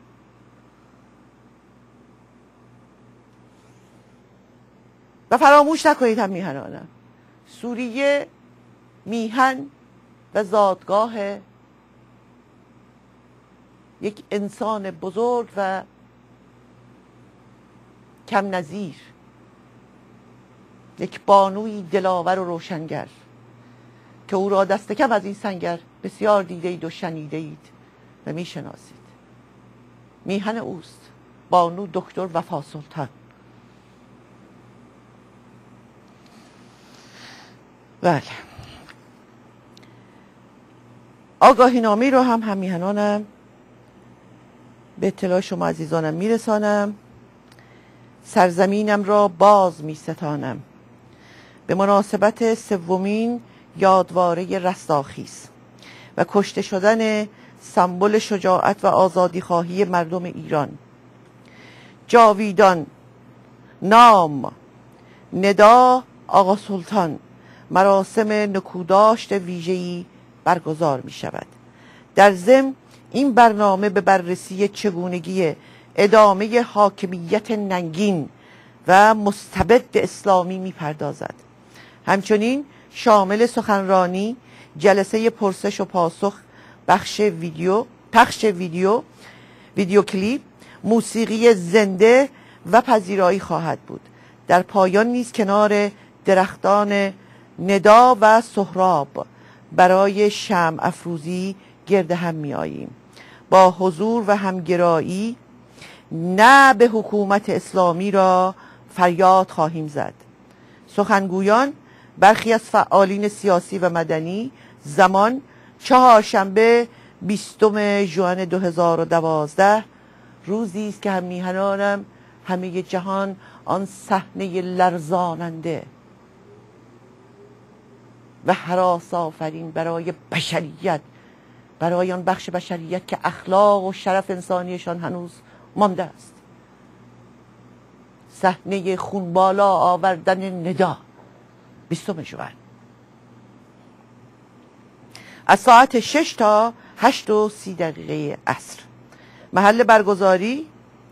و فراموش نکنید هم میهنانم، سوریه میهن و زادگاه یک انسان بزرگ و کم نظیر، یک بانوی دلاور و روشنگر که او را دست کم از این سنگر بسیار دیدید و شنیدید و میشناسید. میهن اوست بانو دکتر وفا سلطان. بله، آگاهی نامه رو هم میهنانم به اطلاع شما عزیزانم میرسانم. سرزمینم را باز میستانم به مناسبت سومین یادواره رستاخیز و کشته شدن سمبل شجاعت و آزادی خواهی مردم ایران. جاویدان نام ندا آقا سلطان مراسم نکوداشت ویژه‌ای برگزار می شود. در ضمن این برنامه به بررسی چگونگی ادامه حاکمیت ننگین و مستبد اسلامی می پردازد. همچنین شامل سخنرانی، جلسه پرسش و پاسخ، پخش ویدیو کلیپ، موسیقی زنده و پذیرایی خواهد بود. در پایان نیز کنار درختان ندا و سهراب برای شمع افروزی گرد هم می آییم. با حضور و همگرایی نه به حکومت اسلامی را فریاد خواهیم زد. سخنگویان برخی از فعالین سیاسی و مدنی زمان چهارشنبه 20 ژوئن 2012 روزی است که هم میهنانم همه جهان آن صحنه لرزاننده و هراس آفرین برای بشریت، برای آن بخش بشریت که اخلاق و شرف انسانیشان هنوز مانده است، صحنه خونبالا آوردن ندا 20 ژوئن از ساعت 6 تا 8:30 عصر. محل برگزاری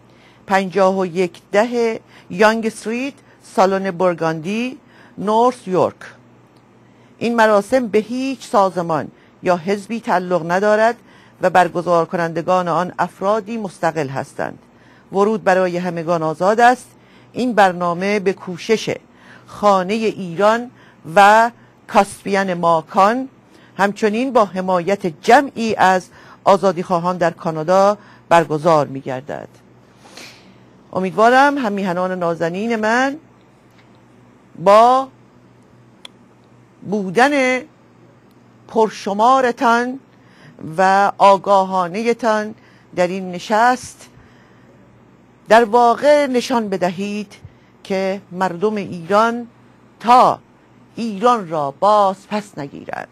5110 یانگ استریت، سالن بورگاندی، نورث یورک. این مراسم به هیچ سازمان یا حزبی تعلق ندارد و برگزار کنندگان آن افرادی مستقل هستند. ورود برای همگان آزاد است. این برنامه به کوشش خانه ایران و کاسپین ماکان همچنین با حمایت جمعی از آزادیخواهان در کانادا برگزار می گردد. امیدوارم هممیهنان نازنین من با بودن پرشمارتان و آگاهانهتان در این نشست در واقع نشان بدهید که مردم ایران تا ایران را باز پس نگیرند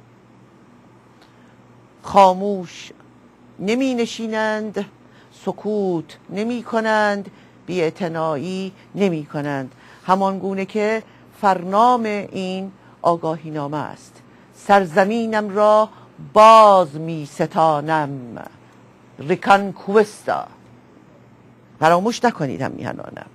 خاموش نمی نشینند، سکوت نمی کنند، بی‌اعتنایی نمی کنند. همان گونه که فرنام این آگاهی نامه است. سرزمینم را باز می ستانم. ریکانکوستا. فراموش نکنید هم میهنانم.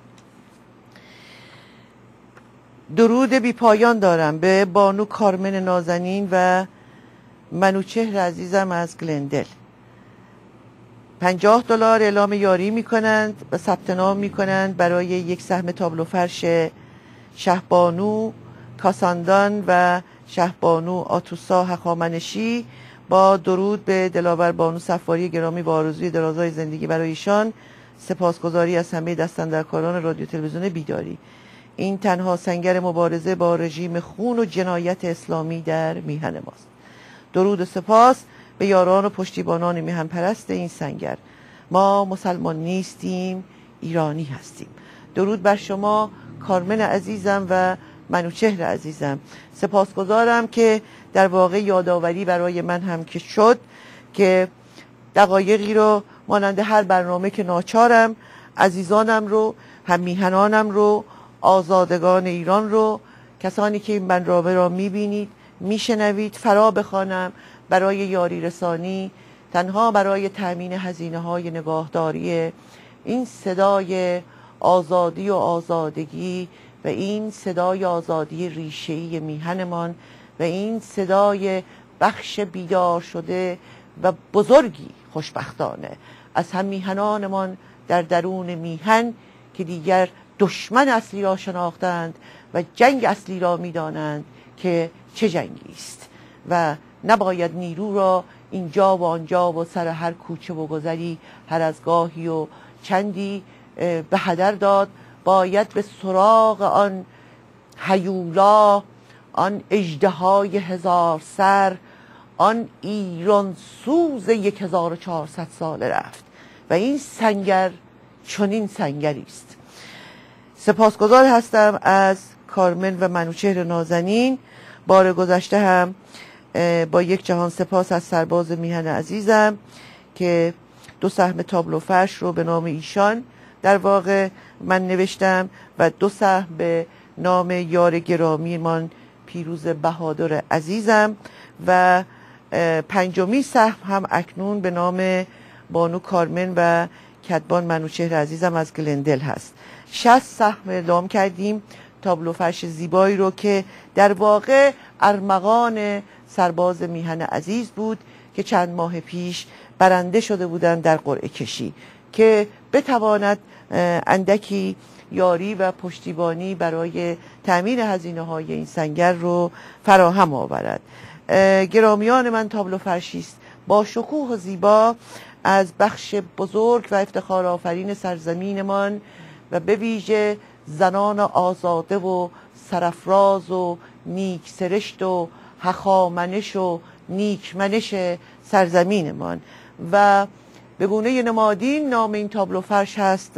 درود بی پایان دارم به بانو کارمن نازنین و منوچهر عزیزم از گلندل. $50 اعلام یاری میکنند و ثبت نام میکنند برای یک سهم تابلو فرش شهبانو کاساندان و شهبانو آتوسا هخامنشی. با درود به دلاور بانو صفاری گرامی و آرزوی درازای زندگی برایشان، سپاسگزاری از همه دستاندرکاران رادیو تلویزیون بیداری. این تنها سنگر مبارزه با رژیم خون و جنایت اسلامی در میهن ماست. درود و سپاس به یاران و پشتیبانان میهن پرست این سنگر. ما مسلمان نیستیم، ایرانی هستیم. درود بر شما کارمن عزیزم و منوچهر عزیزم. سپاسگزارم که در واقع یادآوری برای من هم که شد که دقایقی رو مانند هر برنامه که ناچارم عزیزانم رو، هم میهنانم رو، آزادگان ایران رو، کسانی که این برنامه را میبینید میشنوید فرا بخوانم برای یاری رسانی، تنها برای تأمین هزینه های نگاهداری این صدای آزادی و آزادگی و این صدای آزادی ریشه‌ای میهنمان و این صدای بخش بیدار شده و بزرگی خوشبختانه از هم میهنانمان در درون میهن که دیگر دشمن اصلی را شناختند و جنگ اصلی را میدانند که چه جنگی است و نباید نیرو را اینجا و آنجا و سر هر کوچه و گذری هر از گاهی و چندی به هدر داد. باید به سراغ آن هیولا، آن اژدهای 1000 سر، آن ایران سوز 1400 ساله رفت. و این سنگر چنین سنگری است. سپاسگزار هستم از کارمن و منوچهر نازنین. بار گذشته هم با یک جهان سپاس از سرباز میهن عزیزم که 2 سهم تابلو فرش رو به نام ایشان در واقع من نوشتم و 2 سهم به نام یار گرامی من پیروز بهادر عزیزم و 5مین سهم هم اکنون به نام بانو کارمن و کتبان منوچهر عزیزم از گلندل هست. 60 سهم اعلام کردیم تابلو فرش زیبایی رو که در واقع ارمغان سرباز میهن عزیز بود که چند ماه پیش برنده شده بودند در قرعه کشی که بتواند اندکی یاری و پشتیبانی برای تأمین هزینه‌های این سنگر رو فراهم آورد. گرامیان من، تابلو فرشی است با شکوه و زیبا از بخش بزرگ و افتخار آفرین سرزمینمان و به ویژه زنان آزاده و سرفراز و نیک سرشت و هخامنش و نیکمنش سرزمینمان و به گونه نمادین نام این تابلو فرش هست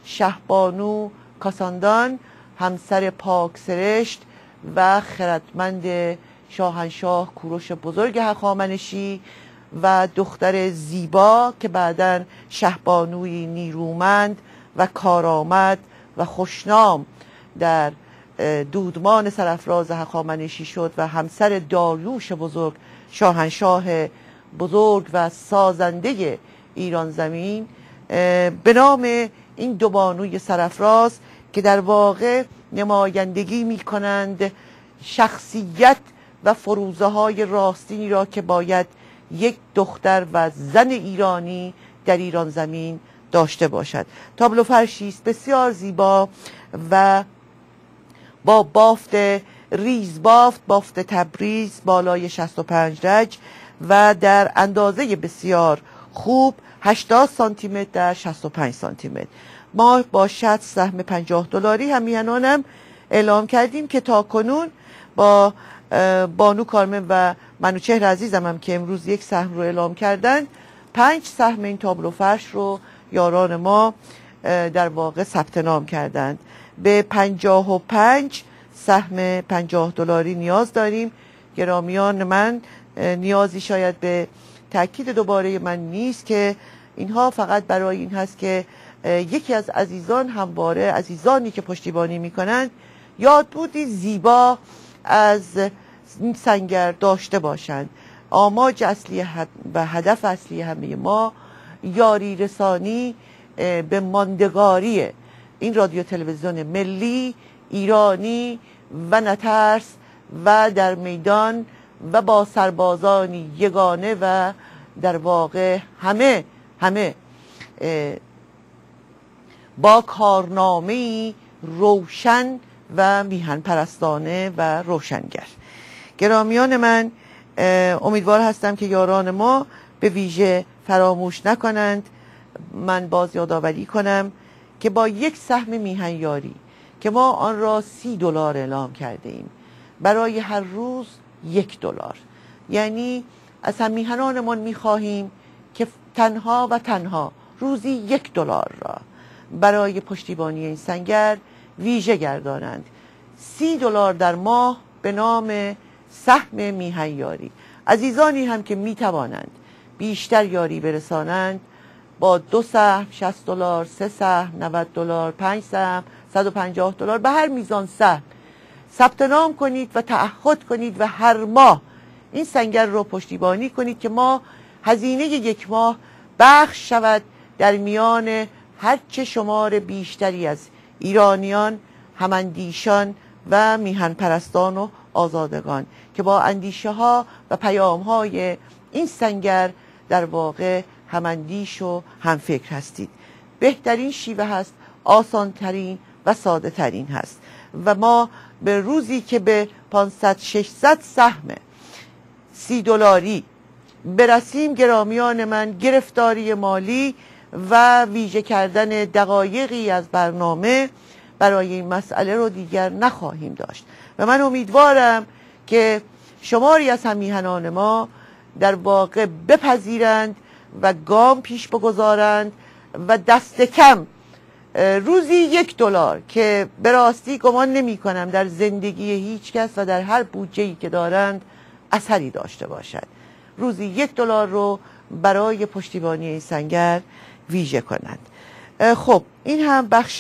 شهبانو کاساندان، همسر پاک سرشت و خردمند شاهنشاه کوروش بزرگ هخامنشی و دختر زیبا که بعداً شهبانوی نیرومند و کارآمد و خوشنام در دودمان سرافراز هخامنشی شد و همسر داریوش بزرگ شاهنشاه بزرگ و سازنده ایران زمین. به نام این 2 بانوی سرافراز که در واقع نمایندگی می کنند شخصیت و فروزه های راستینی را که باید یک دختر و زن ایرانی در ایران زمین داشته باشد. تابلو فرشی است بسیار زیبا و با بافت ریز بافت تبریز بالای 65 رج و در اندازه بسیار خوب 80 سانتی متر در 65 سانتی متر. ما با 60 سهم $50 هم میهنانم اعلام کردیم که تا کنون با بانو کارمن و منوچهر عزیزم هم که امروز 1 سهم رو اعلام کردن 5 سهم این تابلو فرش رو یاران ما در واقع ثبت نام کردند. به 55 سهم $50 نیاز داریم. گرامیان من، نیازی شاید به تأکید دوباره من نیست که اینها فقط برای این هست که یکی از عزیزان همواره عزیزانی که پشتیبانی میکنند یادبودی زیبا از این سنگر داشته باشند. آماج اصلی و هدف اصلی همه ما یاری رسانی به ماندگاری این رادیو تلویزیون ملی ایرانی و نترس و در میدان و با سربازانی یگانه و در واقع همه با کارنامه‌ای روشن و میهن پرستانه و روشنگر. گرامیان من، امیدوار هستم که یاران ما به ویژه فراموش نکنند. من باز یادآوری کنم که با 1 سهم میهن یاری که ما آن را $30 اعلام کرده ایم برای هر روز $1، یعنی از هم میهنانمان میخواهیم که تنها و تنها روزی $1 را برای پشتیبانی این سنگر ویژه گردانند. $30 در ماه به نام سهم میهن یاری. عزیزانی هم که میتوانند بیشتر یاری برسانند با 2 سهم $60، 3 سهم $90، 5 سهم $150 به هر میزان سهم ثبت نام کنید و تعهد کنید و هر ماه این سنگر رو پشتیبانی کنید که ما هزینه 1 ماه بخش شود در میان هرچه شمار بیشتری از ایرانیان، هماندیشان و میهن پرستان و آزادگان که با اندیشه ها و پیام های این سنگر در واقع هماندیش و همفکر هستید. بهترین شیوه هست، آسانترین و ساده ترین هست و ما به روزی که به 500-600 سهم $30 برسیم گرامیان من، گرفتاری مالی و ویژه کردن دقایقی از برنامه برای این مسئله رو دیگر نخواهیم داشت و من امیدوارم که شماری از هم میهنان ما در واقع بپذیرند و گام پیش بگذارند و دست کم روزی $1 که به راستی گمان نمی کنم در زندگی هیچ کس و در هر بودجه‌ای که دارند اثری داشته باشد. روزی $1 رو برای پشتیبانی این سنگر ویژه کنند. خب این هم بخش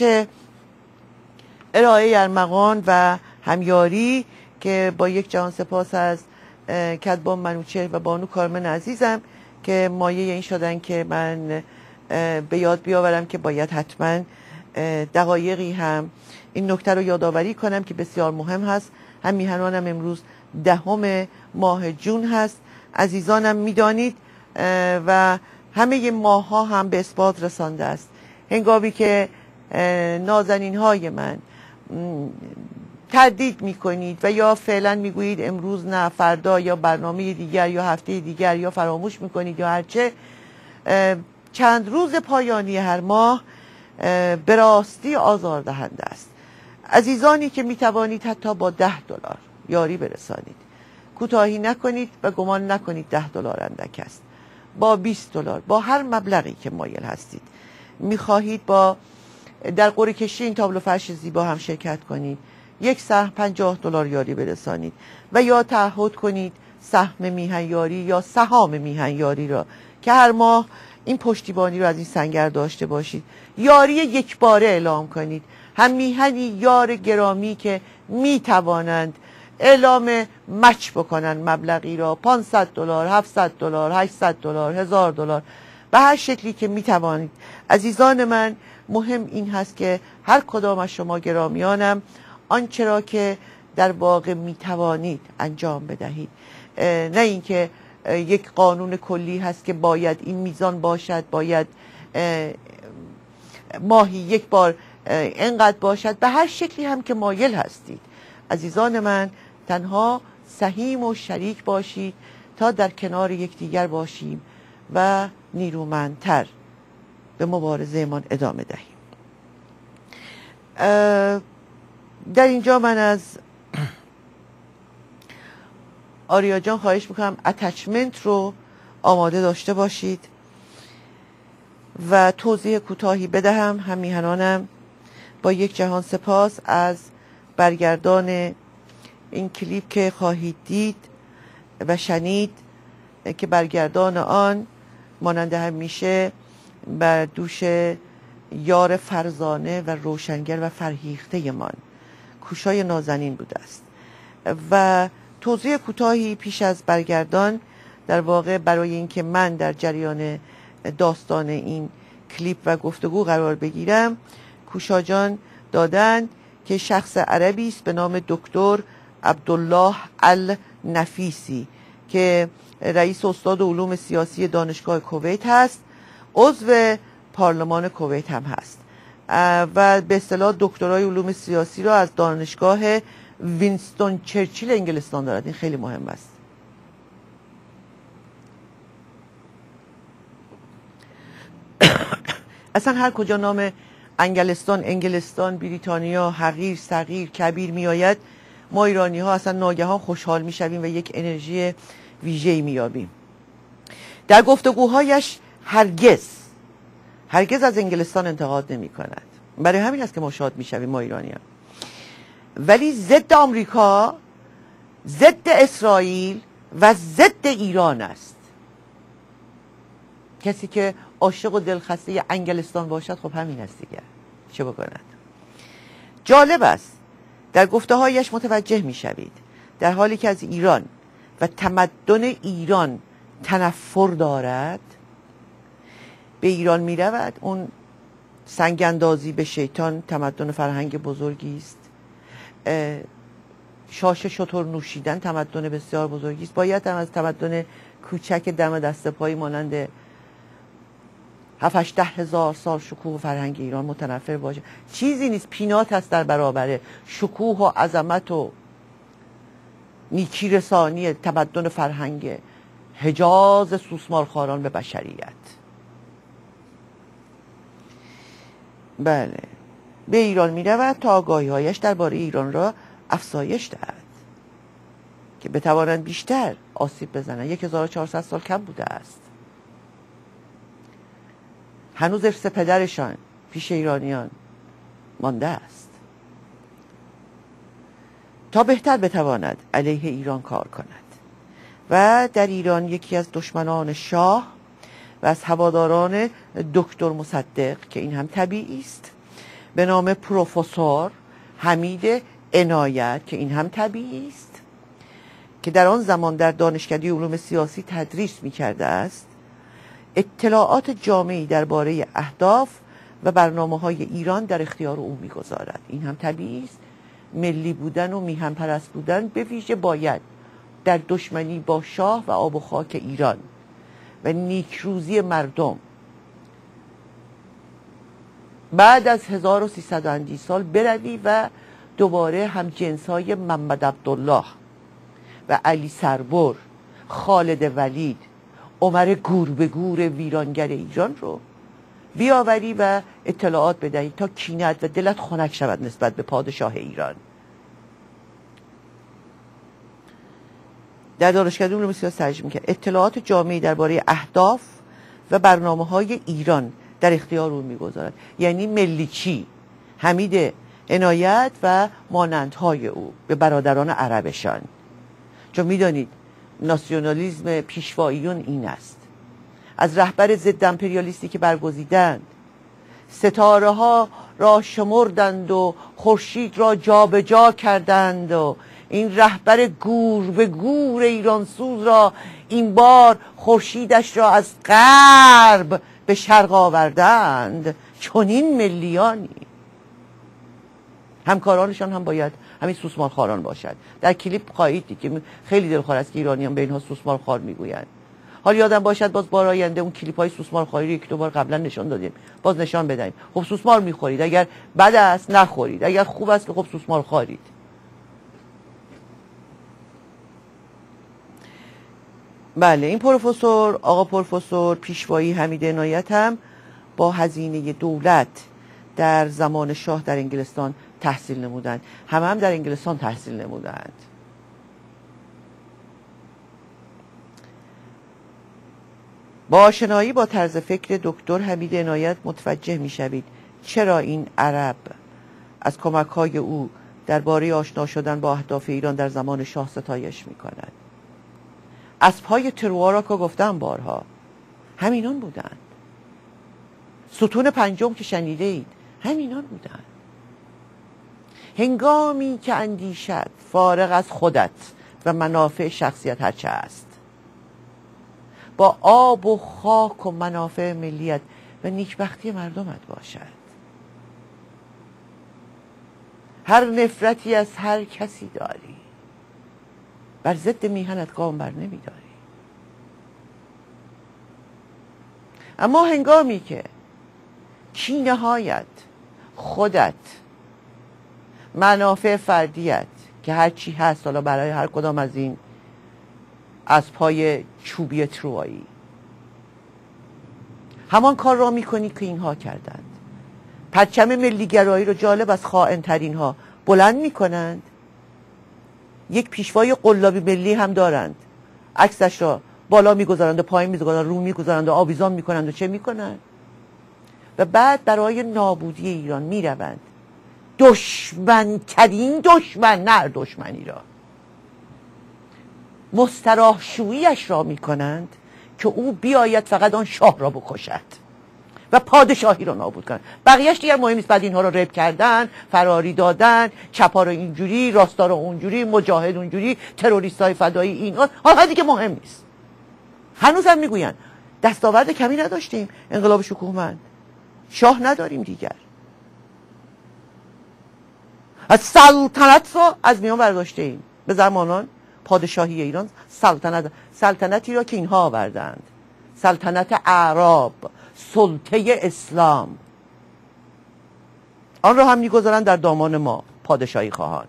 ارائه ارمغان و همیاری که با یک جهان سپاس از کدبان منوچهر و بانو کارمن عزیزم که مایه این شدن که من به یاد بیاورم که باید حتما دقایقی هم این نکته رو یادآوری کنم که بسیار مهم هست. هم میهنانم امروز 10 ماه جون هست. عزیزانم میدانید و همه ماه ها هم به اثبات رسانده است. هنگامی که نازنین های من تردید میکنید و یا فعلا میگویید امروز نه، فردا یا برنامه دیگر یا هفته دیگر، یا فراموش میکنید یا هرچه، چند روز پایانی هر ماه به راستی آزاردهنده است. عزیزانی که میتوانید حتی با $10 یاری برسانید، کوتاهی نکنید و گمان نکنید $10 اندک است. با $20، با هر مبلغی که مایل هستید میخواهید با در قرعه کشی این تابلو فرش زیبا هم شرکت کنید، یک سهم $50 یاری برسانید و یا تعهد کنید سهم میهن یاری یا سهام میهن یاری را که هر ماه این پشتیبانی رو از این سنگر داشته باشید. یاری یک باره اعلام کنید. هم میهنی یار گرامی که میتوانند اعلام مچ بکنن مبلغی را، $500، $700، $800، $1000 به هر شکلی که میتوانید. عزیزان من، مهم این هست که هر کدام از شما گرامیانم آنچه را که در واقع میتوانید انجام بدهید، نه اینکه یک قانون کلی هست که باید این میزان باشد، باید ماهی یک بار اینقدر باشد. به هر شکلی هم که مایل هستید عزیزان من، تنها سهیم و شریک باشید تا در کنار یکدیگر باشیم و نیرومندتر به مبارزه من ادامه دهیم. در اینجا من از آریا جان خواهش میکنم اتچمنت رو آماده داشته باشید و توضیح کوتاهی بدهم. هم میهنانم با یک جهان سپاس از برگردان این کلیپ که خواهید دید و شنید که برگردان آن مانند همیشه بر دوش یار فرزانه و روشنگر و فرهیخته من کوشای نازنین بوده است. و توضیح کوتاهی پیش از برگردان در واقع برای اینکه من در جریان داستان این کلیپ و گفتگو قرار بگیرم، کوشا جان دادن که شخص عربی است به نام دکتر عبدالله النفیسی که رئیس استاد علوم سیاسی دانشگاه کویت هست، عضو پارلمان کویت هم هست و به اصطلاح دکترای علوم سیاسی را از دانشگاه وینستون چرچیل انگلستان دارد. این خیلی مهم است. اصلا هر کجا نام انگلستان، بریتانیا، حقیر، صغیر، کبیر می آید، ما ایرانی ها اصلا ناگهان خوشحال می شویم و یک انرژی ویژه‌ای می یابیم. در گفتگوهایش هرگز از انگلستان انتقاد نمی کند. برای همین است که ما شاد می شویم ما ایرانی ها. ولی ضد آمریکا، ضد اسرائیل و ضد ایران است. کسی که عاشق و دلخسته انگلستان باشد خب همین است دیگر، چه بکند. جالب است در گفته‌هایش متوجه می‌شوید در حالی که از ایران و تمدن ایران تنفر دارد، به ایران می‌رود. اون سنگ اندازی به شیطان تمدن فرهنگ بزرگی است. شاش شتر نوشیدن تمدن بسیار بزرگی است. باید هم از تمدن کوچک دم دست پایی مانند 7-8 هزار سال شکوه و فرهنگ ایران متنفر باشه. چیزی نیست، پینات هست در برابر شکوه و عظمت و نیکی رسانی تمدن فرهنگ حجاز سوسمارخواران به بشریت. بله، به ایران می رود تا آگاهی هایش درباره ایران را افزایش دهد که بتوانند بیشتر آسیب بزنند. 1400 سال کم بوده است. هنوز ارث پدرشان پیش ایرانیان مانده است تا بهتر بتواند علیه ایران کار کند. و در ایران یکی از دشمنان شاه و از هواداران دکتر مصدق که این هم طبیعی است به نام پروفسور حمید عنایت که این هم طبیعی است که در آن زمان در دانشکده علوم سیاسی تدریس می‌کرده است، اطلاعات جامعی درباره اهداف و برنامه‌های ایران در اختیار او می‌گذارد. این هم طبیعی است. ملی بودن و میهن پرست بودن به ویژه باید در دشمنی با شاه و آب و خاک ایران و نیکروزی مردم بعد از 1300 اندی سال بروی و دوباره هم جنس‌های محمد عبدالله و علی سربر، خالد ولید، عمر گور به گور ویرانگر ایران رو بیاوری و اطلاعات بدهی تا کینت و دلت خنک شود نسبت به پادشاه ایران. در دانشکده علوم سیاسی ترجمه کرد اطلاعات جامعی درباره اهداف و برنامه‌های ایران در اختیار او می‌گذارد. یعنی ملیچی، حمید عنایت و مانندهای او به برادران عربشان. چون می‌دانید ناسیونالیسم پیشواییون این است. از رهبر ضد امپریالیستی که برگزیدند، ستاره ها را شمردند و خورشید را جابجا کردند و این رهبر گور به گور ایرانسوز را این بار خورشیدش را از غرب به شرق آوردند. چنین ملیانی همکارانشان هم باید همین سوسمارخواران باشد. در کلیپ خواهید دید که خیلی دلخوار است که ایرانیان به اینها سوسمارخوار میگویند. حال یادم باشد باز بار آینده اون کلیپ های سوسمارخواری رو یک دو بار قبلا نشان دادیم، باز نشان بدهیم. خب سوسمار میخورید، اگر بد است نخورید، اگر خوب است که خب سوسمارخوارید. بله، این پروفسور، آقا پروفسور پیشوایی حمید عنایت هم با هزینه دولت در زمان شاه در انگلستان تحصیل نمودند. هم در انگلستان تحصیل نمودند. با آشنایی با طرز فکر دکتر حمید عنایت متوجه می‌شوید چرا این عرب از کمک‌های او درباره آشنا شدن با اهداف ایران در زمان شاه ستایش می‌کند. اسب‌های تروا را که گفتم بارها همینان بودند. ستون پنجم که شنیده اید همینان بودند. هنگامی که اندیشد فارغ از خودت و منافع شخصیت هرچه است، با آب و خاک و منافع ملیت و نیکبختی مردمت باشد. هر نفرتی از هر کسی داری، بر ضد میهنت گام بر نمی داری. اما هنگامی که کینه هایت، خودت، منافع فردیت که هر چی هست حالا برای هر کدام از این از پای چوبی تروایی همان کار را میکنی که اینها کردند. پرچم ملیگرایی رو جالب از خائن ترین ها بلند میکنند. یک پیشوای قلابی ملی هم دارند، عکسش را بالا میگذارند و پایین میگذارند، رو میگذارند و آویزان میکنند و چه میکنند و بعد برای نابودی ایران میروند دشمن ترین دشمن، نه دشمنی را، مستراح شوییش را میکنند که او بیاید فقط آن شاه را بکشد و پادشاهی را نابود کنند. بقیهش دیگر مهم نیست. بعد اینها را رپ کردن، فراری دادن، چپا را اینجوری، راستا را اونجوری، مجاهد اونجوری، تروریست های فدایی اینا، حالا دیگه مهم نیست. هنوز هم میگوین دستاورد کمی نداشتیم، انقلاب شکوهمند، شاه نداریم دیگر، از سلطنت را از میان برداشته ایم. به زمانان پادشاهی ایران سلطنتی را که اینها آوردند، سلطنت اعراب، سلطه اسلام، آن را هم میگذارند در دامان ما پادشاهی خواهان.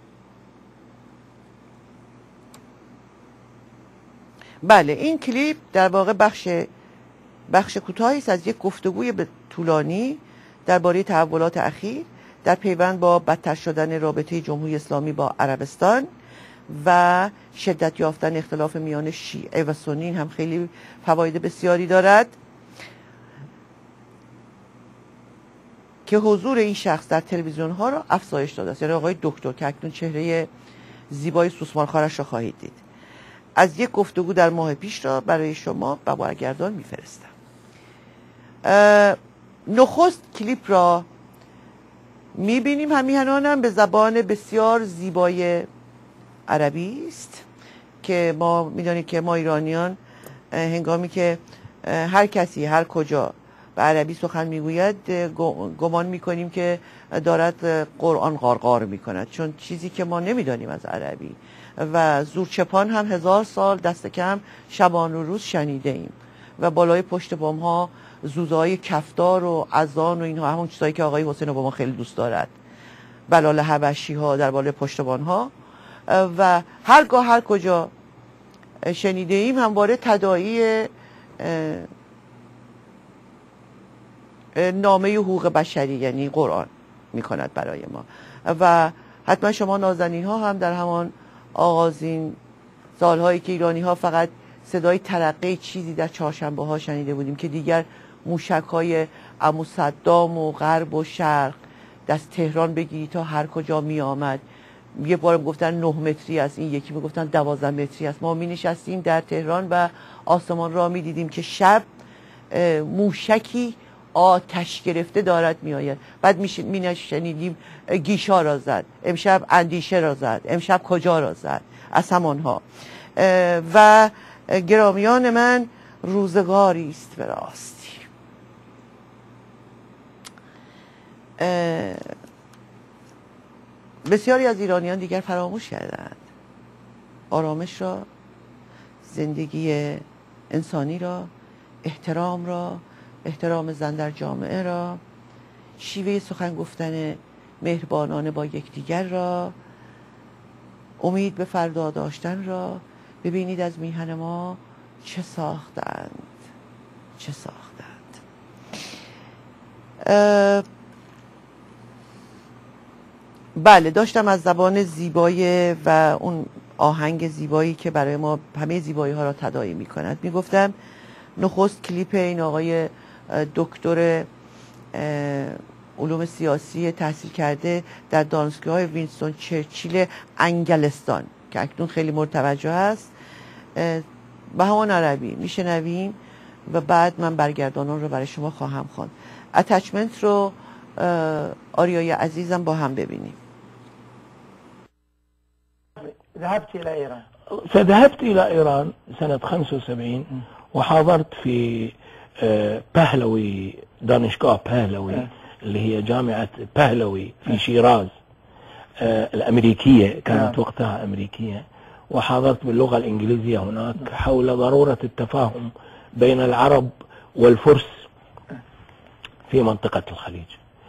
بله، این کلیپ در واقع بخش کوتاهی است از یک گفتگوی طولانی درباره تحولات اخیر در پیوند با بدتر شدن رابطه جمهوری اسلامی با عربستان و شدت یافتن اختلاف میان شیعه و سنی. هم خیلی فواید بسیاری دارد. که حضور این شخص در تلویزیون ها را افزایش داده است. یعنی آقای دکتر که اکنون چهره زیبای سوسمارخوارش را خواهید دید. از یک گفتگو در ماه پیش را برای شما به برگردان میفرستم. نخست کلیپ را میبینیم، همیهنان هم به زبان بسیار زیبای عربی است که ما میدانیم که ما ایرانیان هنگامی که هر کسی هر کجا به عربی سخن میگوید گمان میکنیم که دارد قرآن غارغار میکند، چون چیزی که ما نمیدانیم از عربی و زورچپان هم 1000 سال دست کم شبان و روز شنیده ایم و بالای پشت بام ها زوزهای کفتار و اذان و اینها، همون چیزایی که آقای حسین اوباما خیلی دوست دارد، بلال حبشی ها در بالای پشت بام ها و هرگاه هر کجا شنیده ایم همواره تداعی نامه حقوق بشری یعنی قرآن میکند برای ما. و حتما شما نازنین ها هم در همان آغازین سالهایی که ایرانی ها فقط صدای ترقه چیزی در چهارشنبه ها شنیده بودیم که دیگر موشک های عمو صدام و غرب و شرق دست تهران بگیری تا هر کجا می آمد. یه بارم گفتن 9 متری است، این یکی میگفتن 12 متری است. ما می نشستیم در تهران و آسمان را می دیدیم که شب موشکی آتش گرفته دارد می آید. بعد می نشنیدیم گیشا را زد، امشب اندیشه را زد، امشب کجا را زد، از همانها. و گرامیان من، روزگاری است به راستی بسیاری از ایرانیان دیگر فراموش کردند آرامش را، زندگی انسانی را، احترام را، احترام زن در جامعه را، شیوه سخن گفتن مهربانانه با یکدیگر را، امید به فردا داشتن را. ببینید از میهن ما چه ساختند، چه ساختند. بله، داشتم از زبان زیبای و اون آهنگ زیبایی که برای ما همه زیبایی ها را تداعی می کند می گفتم. نخست کلیپ این آقای دکتر علوم سیاسی تحصیل کرده در دانشگاه وینستون چرچیل انگلستان که اکنون خیلی مرتوجه است به همان عربی میشنویم و بعد من برگردانان رو برای شما خواهم خواند. اتچمنت رو آریای عزیزم با هم ببینیم. فذهبت إلى إيران سنة 75 وحاضرت في بهلوي، دانشگاه بهلوي اللي هي جامعة بهلوي في شيراز الأمريكية، كانت وقتها أمريكية، وحاضرت باللغة الإنجليزية هناك حول ضرورة التفاهم بين العرب والفرس في منطقة الخليج.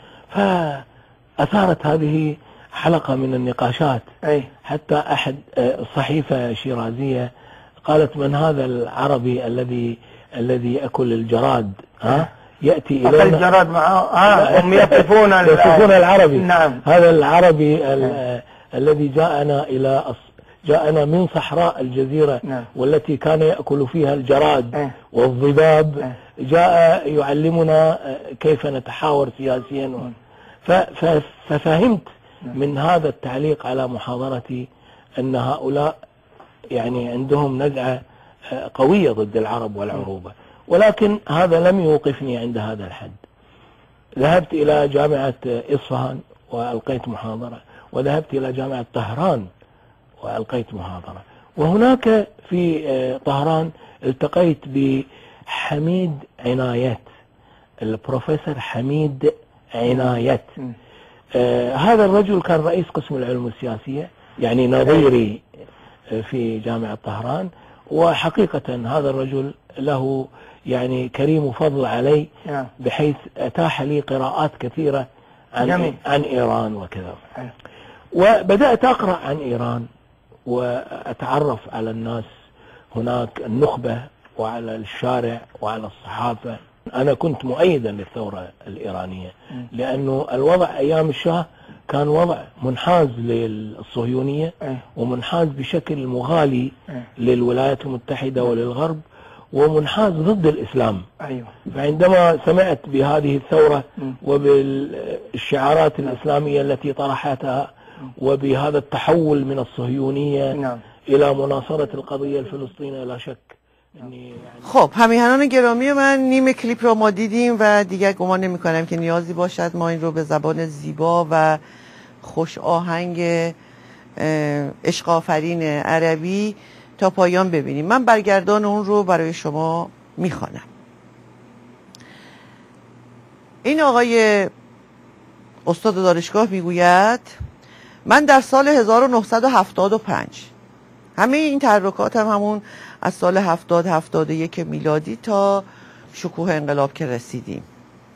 فأثارت هذه حلقة من النقاشات، حتى أحد صحيفة شيرازية قالت: من هذا العربي الذي يأكل الجراد؟ يأتي إلينا الجراد معه هم يصفون العربي. نعم. هذا العربي الذي جاءنا من صحراء الجزيرة، نعم. والتي كان يأكل فيها الجراد والضباب، جاء يعلمنا كيف نتحاور سياسيا. ففهمت من هذا التعليق على محاضرتي أن هؤلاء يعني عندهم نزعة قوية ضد العرب والعروبة، ولكن هذا لم يوقفني عند هذا الحد. ذهبت إلى جامعة إصفهان وألقيت محاضرة، وذهبت إلى جامعة طهران وألقيت محاضرة، وهناك في طهران التقيت بحميد عنايت، البروفيسور حميد عنايت. هذا الرجل كان رئيس قسم العلوم السياسية، يعني نظيري في جامعة طهران، وحقيقة هذا الرجل له يعني كريم فضل علي، بحيث أتاح لي قراءات كثيرة عن إيران وكذا. وبدأت أقرأ عن إيران وأتعرف على الناس هناك، النخبة، وعلى الشارع وعلى الصحافة. أنا كنت مؤيدا للثورة الإيرانية، لأنه الوضع أيام الشاه كان وضع منحاز للصهيونية ومنحاز بشكل مغالي للولايات المتحدة وللغرب، ومنحاز ضد الإسلام. أيوة. فعندما سمعت بهذه الثورة وبالشعارات الإسلامية التي طرحتها وبهذا التحول من الصهيونية نعم. إلى مناصرة القضية الفلسطينية لا شك. خب همیهنان گرامی من، نیم کلیپ رو ما دیدیم و دیگر گمان نمی کنم که نیازی باشد ما این رو به زبان زیبا و خوش آهنگ عشق آفرین عربی تا پایان ببینیم. من برگردان اون رو برای شما میخوانم. این آقای استاد دانشگاه میگوید من در سال 1975 همه این تحرکات همون از سال 70-71 میلادی تا شکوه انقلاب که رسیدیم،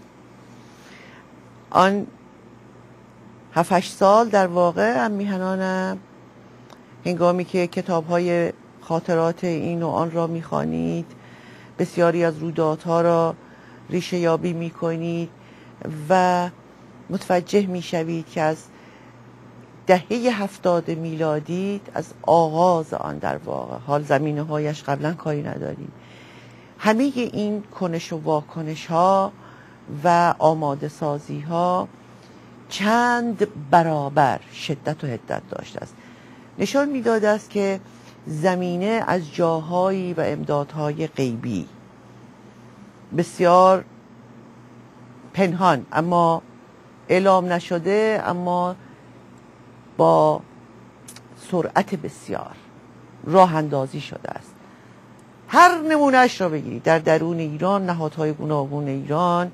آن 7-8 سال در واقع هم میهنانم هنگامی که کتاب‌های خاطرات این و آن را میخوانید، بسیاری از رویدادها را ریشه یابی میکنید و متوجه میشوید که از دهه 70 میلادی، از آغاز آن در واقع، حال زمینه هایش قبلا کاری نداریم، همه این کنش و واکنش ها و آماده سازی ها چند برابر شدت و حدت داشته است. نشان میداد است که زمینه از جاهایی و امدادهای غیبی بسیار پنهان اما اعلام نشده اما با سرعت بسیار راه اندازی شده است. هر نمونهش را بگیرید، در درون ایران، نهادهای گوناگون ایران،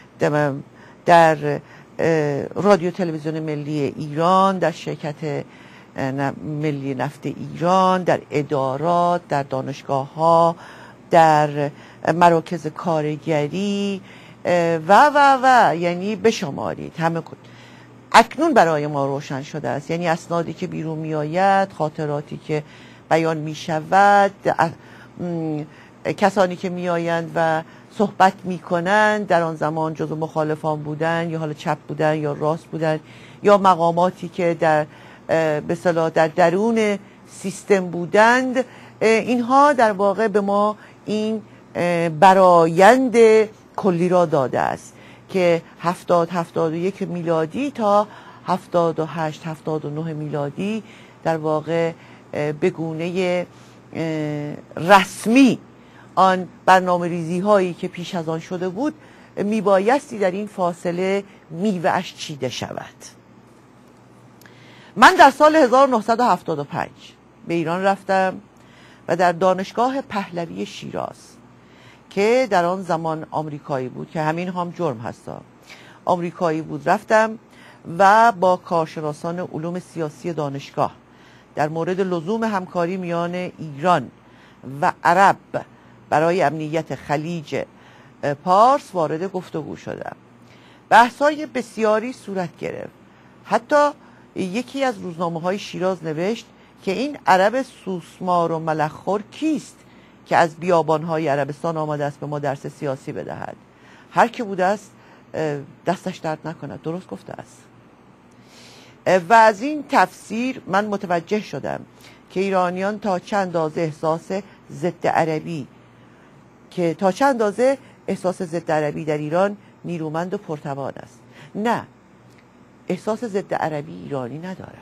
در رادیو تلویزیون ملی ایران، در شرکت ملی نفت ایران، در ادارات، در دانشگاه ها، در مراکز کارگری و یعنی بشمارید همه اکنون برای ما روشن شده است. یعنی اسنادی که بیرون می آید، خاطراتی که بیان می شود، کسانی که می آیند و صحبت می کنند در آن زمان جزو مخالفان بودن یا حالا چپ بودن یا راست بودن یا مقاماتی که در به اصطلاح در درون سیستم بودند، اینها در واقع به ما این برایند کلی را داده است که 70-71 میلادی تا 78-79 میلادی در واقع به گونه رسمی آن برنامه ریزی هایی که پیش از آن شده بود میبایستی در این فاصله میوه‌اش چیده شود. من در سال 1975 به ایران رفتم و در دانشگاه پهلوی شیراز که در آن زمان آمریکایی بود، که همین هم جرم هستا، آمریکایی بود، رفتم و با کارشناسان علوم سیاسی دانشگاه در مورد لزوم همکاری میان ایران و عرب برای امنیت خلیج پارس وارد گفتگو شدم. بحث‌های بسیاری صورت گرفت. حتی یکی از روزنامه‌های شیراز نوشت که این عرب سوسمار و ملخور کیست که از بیابان‌های عربستان آمده است به ما درس سیاسی بدهد. هر که بوده است دستش درد نکند، درست گفته است. و از این تفسیر من متوجه شدم که ایرانیان تا چند اندازه احساس ضد عربی در ایران نیرومند و پرتوان است. نه، احساس ضد عربی ایرانی ندارد.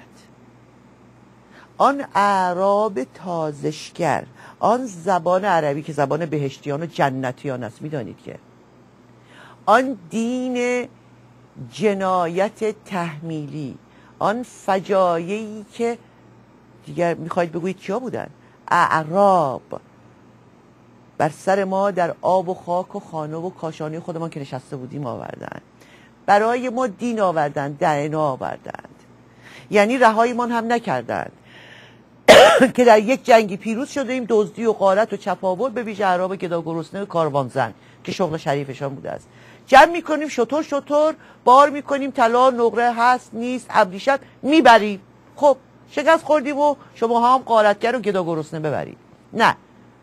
آن اعراب تازشگر، آن زبان عربی که زبان بهشتیان و جنتیان است، میدانید که آن دین جنایت تحمیلی، آن فجایعی که دیگر میخواید بگویید کیا بودن؟ اعراب بر سر ما در آب و خاک و خانه و کاشانی خودمان که نشسته بودیم آوردن، برای ما دین آوردن، دعنا آوردند، یعنی رهایمان هم نکردند که در یک جنگی پیروز شده ایم، دزدی و غارت و چپاول به ویژه اعراب گدا گرسنه و کاروانزن که شغل شریفشان بوده است جمع میکنیم، شطور بار میکنیم، طلا نقره هست نیست ابریشم میبریم. خب شکست خوردیم و شما هم غارتگر و گدا گرسنه ببرید. نه،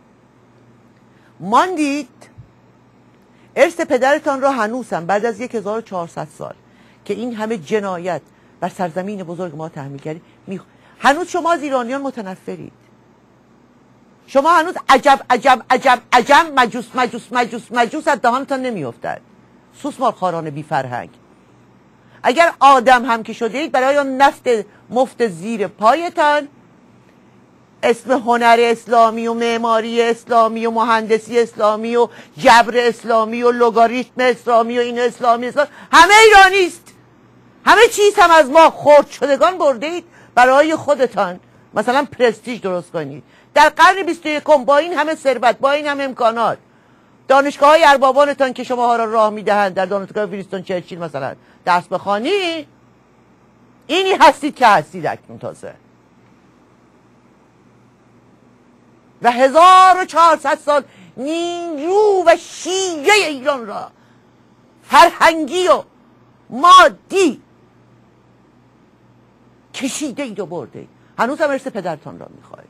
ماندید ارث پدرتان را هنوزم بعد از 1400 سال که این همه جنایت بر سرزمین بزرگ ما تحمیل کردید هنوز شما از ایرانیان متنفرید. شما هنوز عجب عجب عجب عجب مجوس مجوس مجوس مجوس از دهانتان نمیافتد. سوسمارخواران بی فرهنگ. اگر آدم هم که شده اید، برای آن نفت مفت زیر پایتان اسم هنر اسلامی و معماری اسلامی و مهندسی اسلامی و جبر اسلامی و لگاریتم اسلامی و این اسلامی همه ایرانی است. همه چیز هم از ما خرد شدگان برده اید برای خودتان مثلا پرستیژ درست کنید. در قرن 21 با این همه ثروت، با این همه امکانات، دانشگاه های اربابانتان که شما ها را راه میدهند، در دانشگاه وینستون چرچیل مثلا درس بخوانی، اینی هستید که هستید اکنون تازه. و 1400 سال نیرو و شیوه ایران را فرهنگی و مادی کشیده اید و برده اید. هنوز هم ارث پدرتان را میخواهید.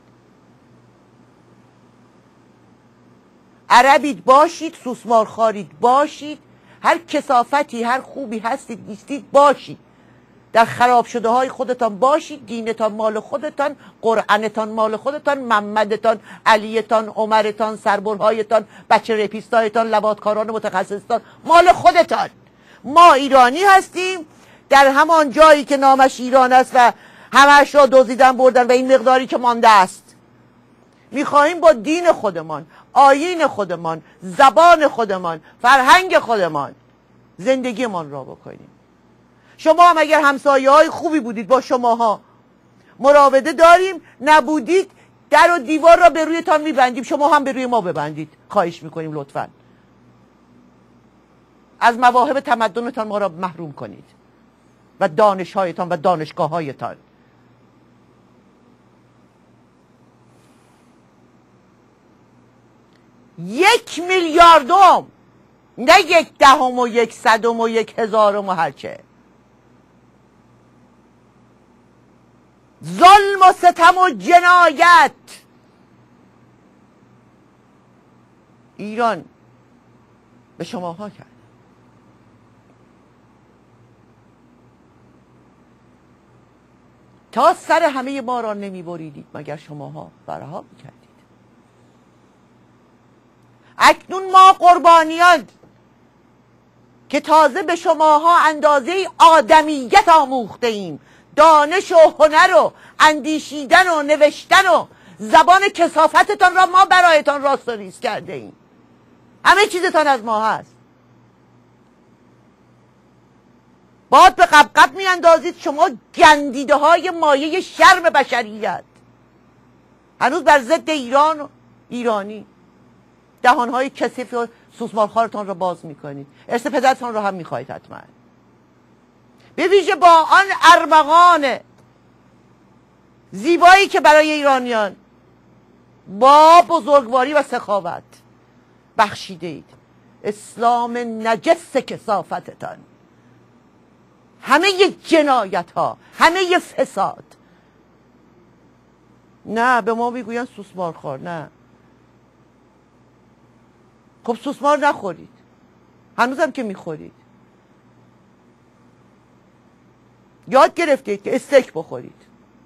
عربید باشید، سوسمارخوارید باشید، هر کثافتی هر خوبی هستید نیستید باشید، در خراب شده های خودتان باشید، دینتان مال خودتان، قرآنتان مال خودتان، محمدتان، علیتان، عمرتان، سربرهایتان، بچه رپیستایتان، لواطکاران متخصصتان مال خودتان. ما ایرانی هستیم، در همان جایی که نامش ایران است و همش را دزدیدن بردن و این مقداری که مانده است، میخواهیم با دین خودمان، آیین خودمان، زبان خودمان، فرهنگ خودمان زندگیمان را بکنیم. شما هم اگر همسایه های خوبی بودید با شماها مراوده داریم، نبودید در و دیوار را به رویتان میبندیم، شما هم به روی ما ببندید، خواهش میکنیم لطفاً. از مواهب تمدنتان ما را محروم کنید و دانشهایتان و دانشگاههایتان. یک میلیاردم، نه 1/10 و 1/100 و 1/1000 و هرچه. ظلم و ستم و جنایت ایران به شماها کرد. تا سر همه ما را نمی بریدید مگر شماها برها میکردید. اکنون ما قربانیان که تازه به شماها اندازه آدمیت آموخته ایم، دانش و هنر و اندیشیدن و نوشتن و زبان کثافتتان را ما برایتان راست و ریز کرده ایم. همه چیزتان از ما هست. باد به قبقب می اندازید شما گندیده های مایه شرم بشریت. هنوز بر ضد ایران و ایرانی دهانهای کثیف و سوسمارخوارتان را باز می کنید. ارث پدرتان را هم می خواهید حتما. به ویژه با آن ارمغان زیبایی که برای ایرانیان با بزرگواری و سخاوت بخشیده اید. اسلام نجس کثافتتان، همه جنایت ها، همه فساد. نه به ما میگوین سوسمارخوار. نه، خب سوسمار نخورید، هنوزم که میخورید. یاد گرفتید که استیک بخورید.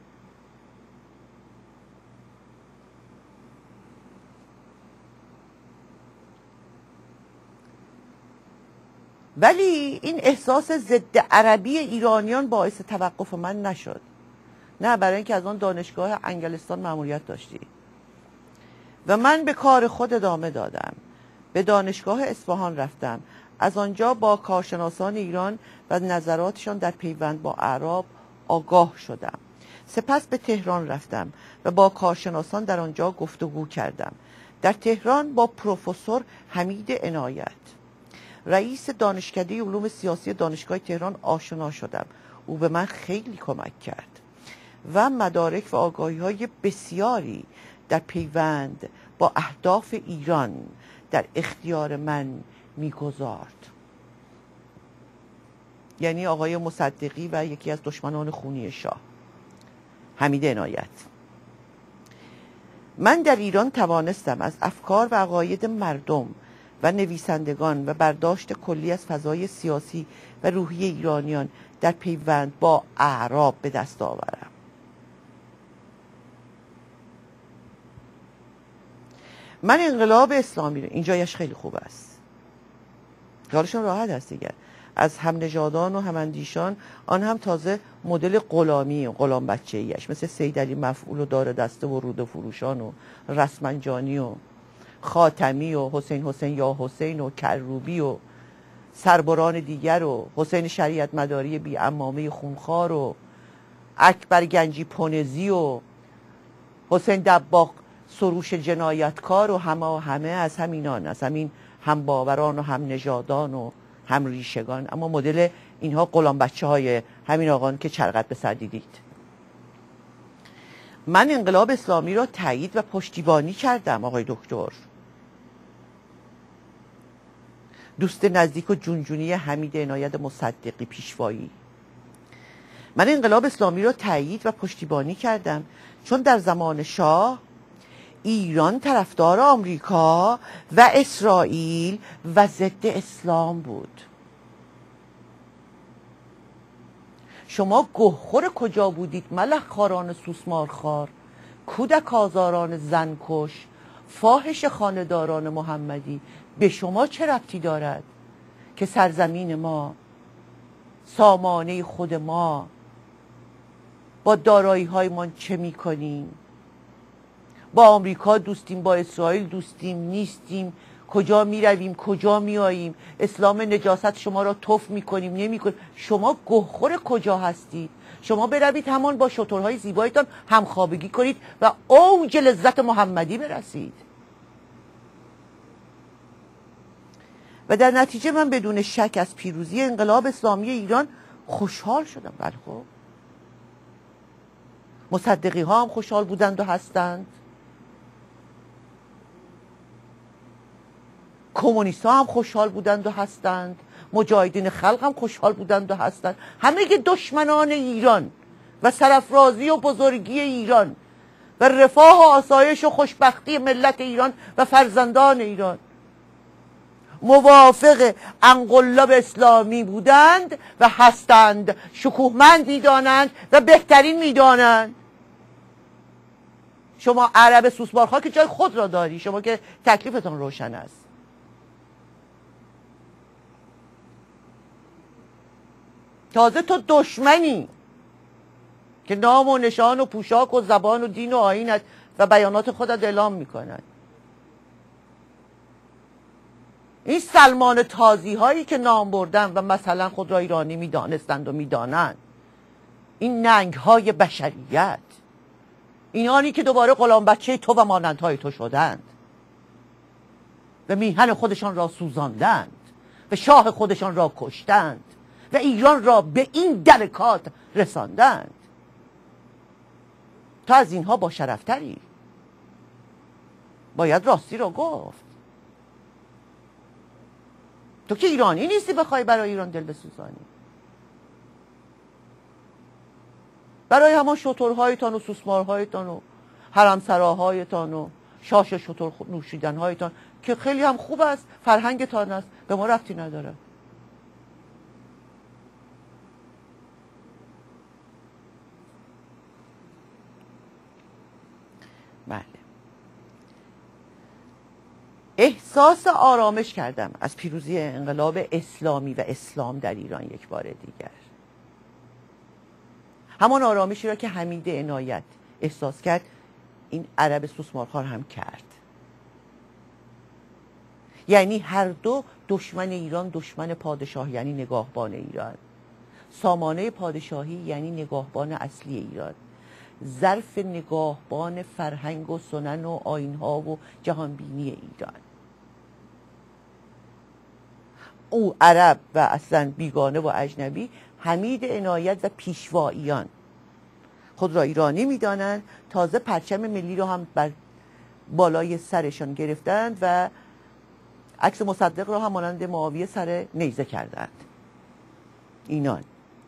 ولی این احساس ضد عربی ایرانیان باعث توقف من نشد. نه، برای اینکه از آن دانشگاه انگلستان مأموریت داشتی و من به کار خود ادامه دادم. به دانشگاه اصفهان رفتم، از آنجا با کارشناسان ایران و نظراتشان در پیوند با اعراب آگاه شدم. سپس به تهران رفتم و با کارشناسان در آنجا گفتگو کردم. در تهران با پروفسور حمید عنایت، رئیس دانشکده علوم سیاسی دانشگاه تهران آشنا شدم. او به من خیلی کمک کرد و مدارک و آگاهی‌های بسیاری در پیوند با اهداف ایران در اختیار من میگذارد. یعنی آقای مصدقی و یکی از دشمنان خونی شاه، حمید عنایت. من در ایران توانستم از افکار و عقاید مردم و نویسندگان و برداشت کلی از فضای سیاسی و روحی ایرانیان در پیوند با اعراب به دست آورم. من انقلاب اسلامی رو، اینجایش خیلی خوب است، کارشون راحت است دیگه، از هم نژادان و هم اندیشان، آن هم تازه مدل غلامی و غلام بچه ایش، مثل سید علی مفعول و دار دسته و رود فروشان و رسمنجانی و خاتمی و حسین یا حسین و کروبی و سربران دیگر و حسین شریعت مداری بی عمامه خونخوار و اکبر گنجی پونزی و حسین دباغ سروش جنایتکار و همه از همینان، از همین هم باوران و هم نژادان و هم ریشگان، اما مدل اینها غلام بچه های همین آقان که چرقت به سر دیدید. من انقلاب اسلامی را تایید و پشتیبانی کردم آقای دکتر، دوست نزدیک و جونجونی حمید عنایت مصدقی پیشوایی. من انقلاب اسلامی را تایید و پشتیبانی کردم چون در زمان شاه ایران طرفدار آمریکا و اسرائیل و ضد اسلام بود. شما گهخور کجا بودید ملخ خاران سوسمارخوار، کودک آزاران زنکش، فاحش خانداران محمدی؟ به شما چه ربطی دارد که سرزمین ما، سامانه خود ما، با دارایی های ما چه میکنیم؟ با آمریکا دوستیم، با اسرائیل دوستیم، نیستیم، کجا میرویم، کجا میاییم، اسلام نجاست شما را توف میکنیم، نمیکنیم. شما گهخور کجا هستید؟ شما بروید همان با شترهای زیبایتان همخوابگی کنید و اوج لذت محمدی برسید. و در نتیجه من بدون شک از پیروزی انقلاب اسلامی ایران خوشحال شدم. بله خب، مصدقی ها هم خوشحال بودند و هستند، کمونیست ها هم خوشحال بودند و هستند، مجاهدین خلق هم خوشحال بودند و هستند. همه که دشمنان ایران و سرافرازی و بزرگی ایران و رفاه و آسایش و خوشبختی ملت ایران و فرزندان ایران موافق انقلاب اسلامی بودند و هستند، شکوهمند میدانند و بهترین میدانند. شما عرب سوسمارخواه که جای خود را داری، شما که تکلیفتان روشن است. تازه تو دشمنی که نام و نشان و پوشاک و زبان و دین و آیینت و بیانات خودت اعلام میکنند. این سلمان تازی هایی که نام بردن و مثلا خود را ایرانی میدانستند و میدانند، این ننگ های بشریت، اینانی که دوباره غلام بچه تو و مانندهای تو شدند و میهن خودشان را سوزاندند و شاه خودشان را کشتند و ایران را به این درکات رساندند. تو از اینها با شرفتری، باید راستی را گفت. تو که ایرانی نیستی بخوای برای ایران دل بسوزانی، برای همان شترهایتان و سوسمارهایتان و حرمسراهایتان و شاش شتر نوشیدنهایتان که خیلی هم خوب است، فرهنگتان است، به ما ربطی نداره. بله، احساس آرامش کردم از پیروزی انقلاب اسلامی و اسلام در ایران یک بار دیگر. همان آرامشی را که حمید عنایت احساس کرد، این عرب سوسمارخوار هم کرد. یعنی هر دو دشمن ایران، دشمن پادشاه یعنی نگاهبان ایران، سامانه پادشاهی یعنی نگاهبان اصلی ایران، ظرف نگاهبان فرهنگ و سنن و آیین‌ها و جهانبینی ایران. او عرب و اصلا بیگانه و اجنبی، حمید عنایت و پیشواییان خود را ایرانی میدانند. تازه پرچم ملی را هم بر بالای سرشان گرفتند و عکس مصدق را هم مانند معاویه سر نیزه کردند. اینان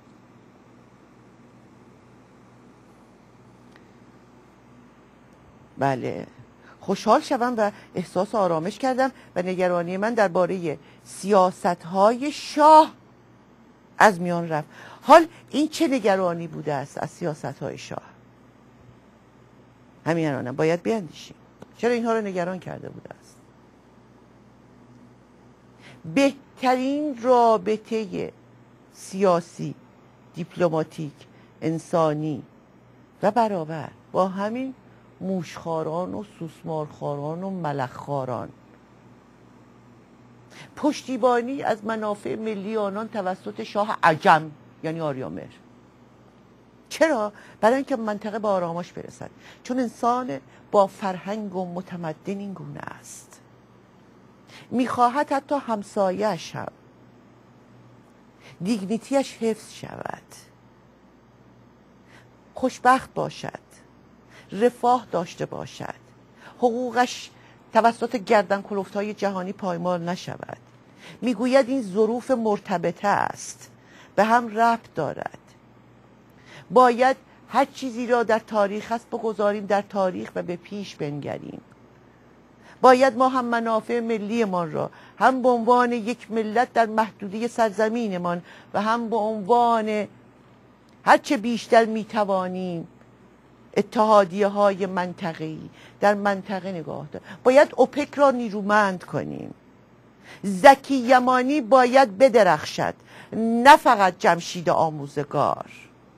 بله، خوشحال شدم و احساس آرامش کردم و نگرانی من درباره سیاست‌های شاه از میان رفت. حال این چه نگرانی بوده است از سیاست‌های شاه؟ همین الان باید بیاندیشیم. چرا اینها رو نگران کرده بوده است؟ بهترین رابطه سیاسی، دیپلماتیک، انسانی و برابر با همین موشخاران و سوسمارخاران و ملخخاران، پشتیبانی از منافع ملی آنان توسط شاه عجم یعنی آریامهر. چرا؟ برای اینکه منطقه به آرامش برسد، چون انسان با فرهنگ و متمدن این گونه است، میخواهد حتی همسایه‌اش هم دیگنیتیش حفظ شود، خوشبخت باشد، رفاه داشته باشد، حقوقش توسط گردن کلفت‌های جهانی پایمال نشود. میگوید این ظروف مرتبطه است، به هم ربط دارد، باید هر چیزی را در تاریخ هست بگذاریم در تاریخ و به پیش بنگریم. باید ما هم منافع ملیمان را هم به عنوان یک ملت در محدوده سرزمینمان و هم به عنوان هرچه بیشتر میتوانیم اتحادیه های منطقه‌ای در منطقه نگاه داریم. باید اوپک را نیرومند کنیم. زکی یمانی باید بدرخشد، نه فقط جمشید آموزگار.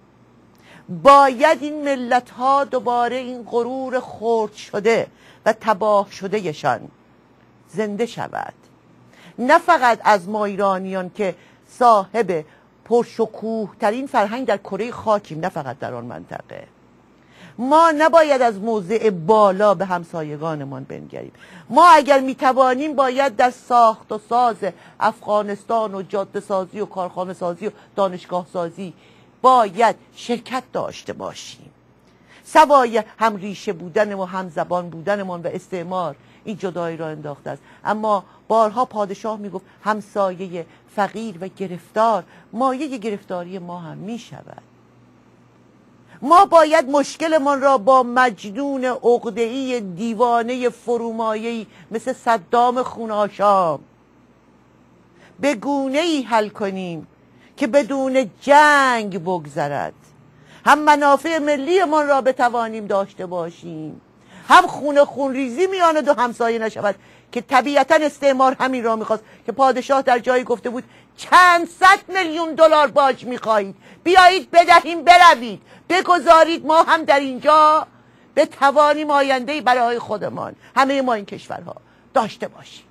باید این ملت ها دوباره این غرور خرد شده و تباه شده یشان زنده شود، نه فقط از ما ایرانیان که صاحب پرشکوه ترین فرهنگ در کره خاکیم، نه فقط در آن منطقه. ما نباید از موضع بالا به همسایگانمان بنگریم. ما اگر میتوانیم باید در ساخت و ساز افغانستان و جاده سازی و کارخانه سازی و دانشگاه سازی باید شرکت داشته باشیم. سوای هم ریشه بودن و هم زبان بودنمان و استعمار این جدایی را انداخته است. اما بارها پادشاه میگفت همسایه فقیر و گرفتار مایه گرفتاری ما هم میشود. ما باید مشکلمان را با مجنون عقده‌ای دیوانه فرومایه‌ای مثل صدام خوناشام به گونه‌ای حل کنیم که بدون جنگ بگذرد. هم منافع ملیمان را بتوانیم داشته باشیم، هم خونریزی میان دو همسایه نشود که طبیعتا استعمار همین را میخواست که پادشاه در جایی گفته بود چند صد میلیون دلار باج میخواهید، بیایید بدهیم بروید، بگذارید ما هم در اینجا بتوانیم آینده‌ای برای خودمان همه ما این کشورها داشته باشیم.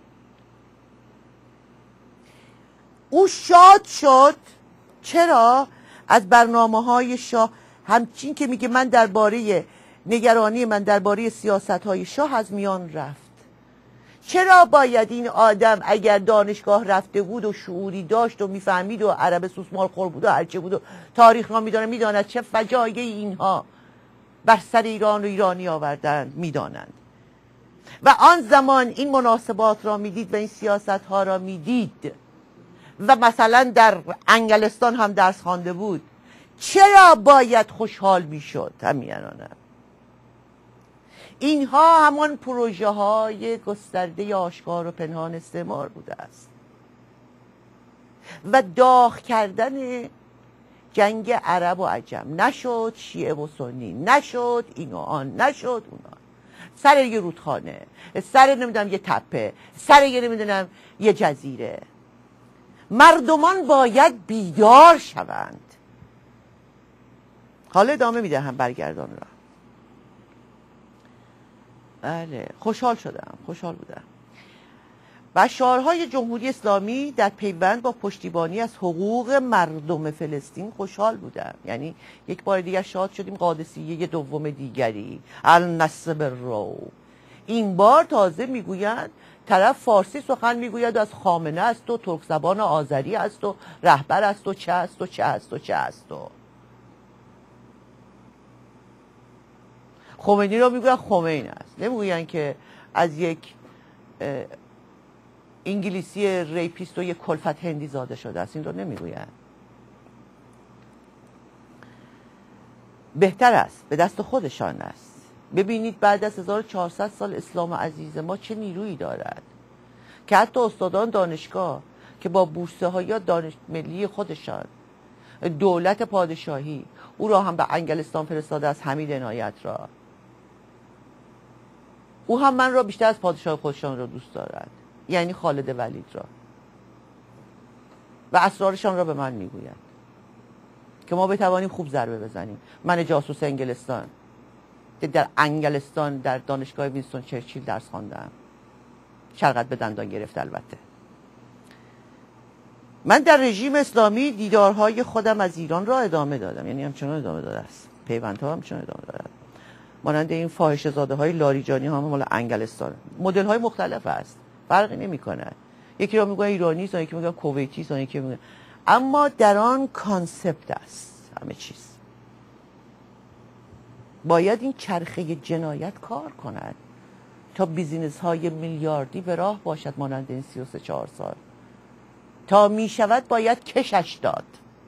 او شاد شد. چرا؟ از برنامه‌های شاه، همچین که میگه من درباره نگرانی من درباره سیاست‌های شاه از میان رفت. چرا باید این آدم اگر دانشگاه رفته بود و شعوری داشت و میفهمید و عرب سوسمار خور بود و هرچه بود و تاریخ را میداند چه فجایعی اینها بر سر ایران و ایرانی آوردند میدانند و آن زمان این مناسبات را میدید و این سیاست‌ها را میدید و مثلا در انگلستان هم درس خوانده بود، چرا باید خوشحال میشد؟ همینانه اینها همان پروژه های گسترده آشکار و پنهان استعمار بوده است و داغ کردن جنگ عرب و عجم. نشد شیعه و سنی، نشد این و آن، نشد اونا، سر یه رودخانه، سر نمیدونم یه تپه، سر یه نمیدونم یه جزیره. مردمان باید بیدار شوند. حالا ادامه میدهم برگردان را. بله، خوشحال بودم. و شعارهای جمهوری اسلامی در پیوند با پشتیبانی از حقوق مردم فلسطین خوشحال بودم. یعنی یک بار دیگر شاد شدیم، قادسیه دوم دیگری، النصب رو. این بار تازه میگویند طرف فارسی سخن میگوید، از خامنه است و ترک زبان آذری است و رهبر است و چه است و چه است و چه است و خمینی رو میگوید خمین است. نمیگویند که از یک انگلیسی ریپیست و یک کلفت هندی زاده شده است. این رو نمیگویند. بهتر است، به دست خودشان است. ببینید بعد از 1400 سال اسلام عزیز ما چه نیرویی دارد که حتی استادان دانشگاه که با بورسه های دانش ملی خودشان، دولت پادشاهی او را هم به انگلستان فرستاده است، حمید عنایت را او هم من را بیشتر از پادشاه خودشان را دوست دارد، یعنی خالد ولید را، و اسرارشان را به من میگوید که ما بتوانیم خوب ضربه بزنیم. من جاسوس انگلستان که در انگلستان در دانشگاه وینستون چرچیل درس خواندم، شرقت به دندان گرفت. البته من در رژیم اسلامی دیدارهای خودم از ایران را ادامه دادم، یعنی همچنان ادامه داده است، پیوندها همچنان ادامه دارد. مانند این فاحشه زاده های لاریجانی هم مال انگلستان، مدل های مختلف است، فرقی نمیکنه. یکی را میگن ایرانی است، یکی میگن کویتی است، یکی میگن، اما در آن کانسپت است همه چیز. باید این چرخه جنایت کار کند تا بیزینس های میلیاردی به راه باشد، مانند این 33-4 سال. تا می شود باید کشش داد.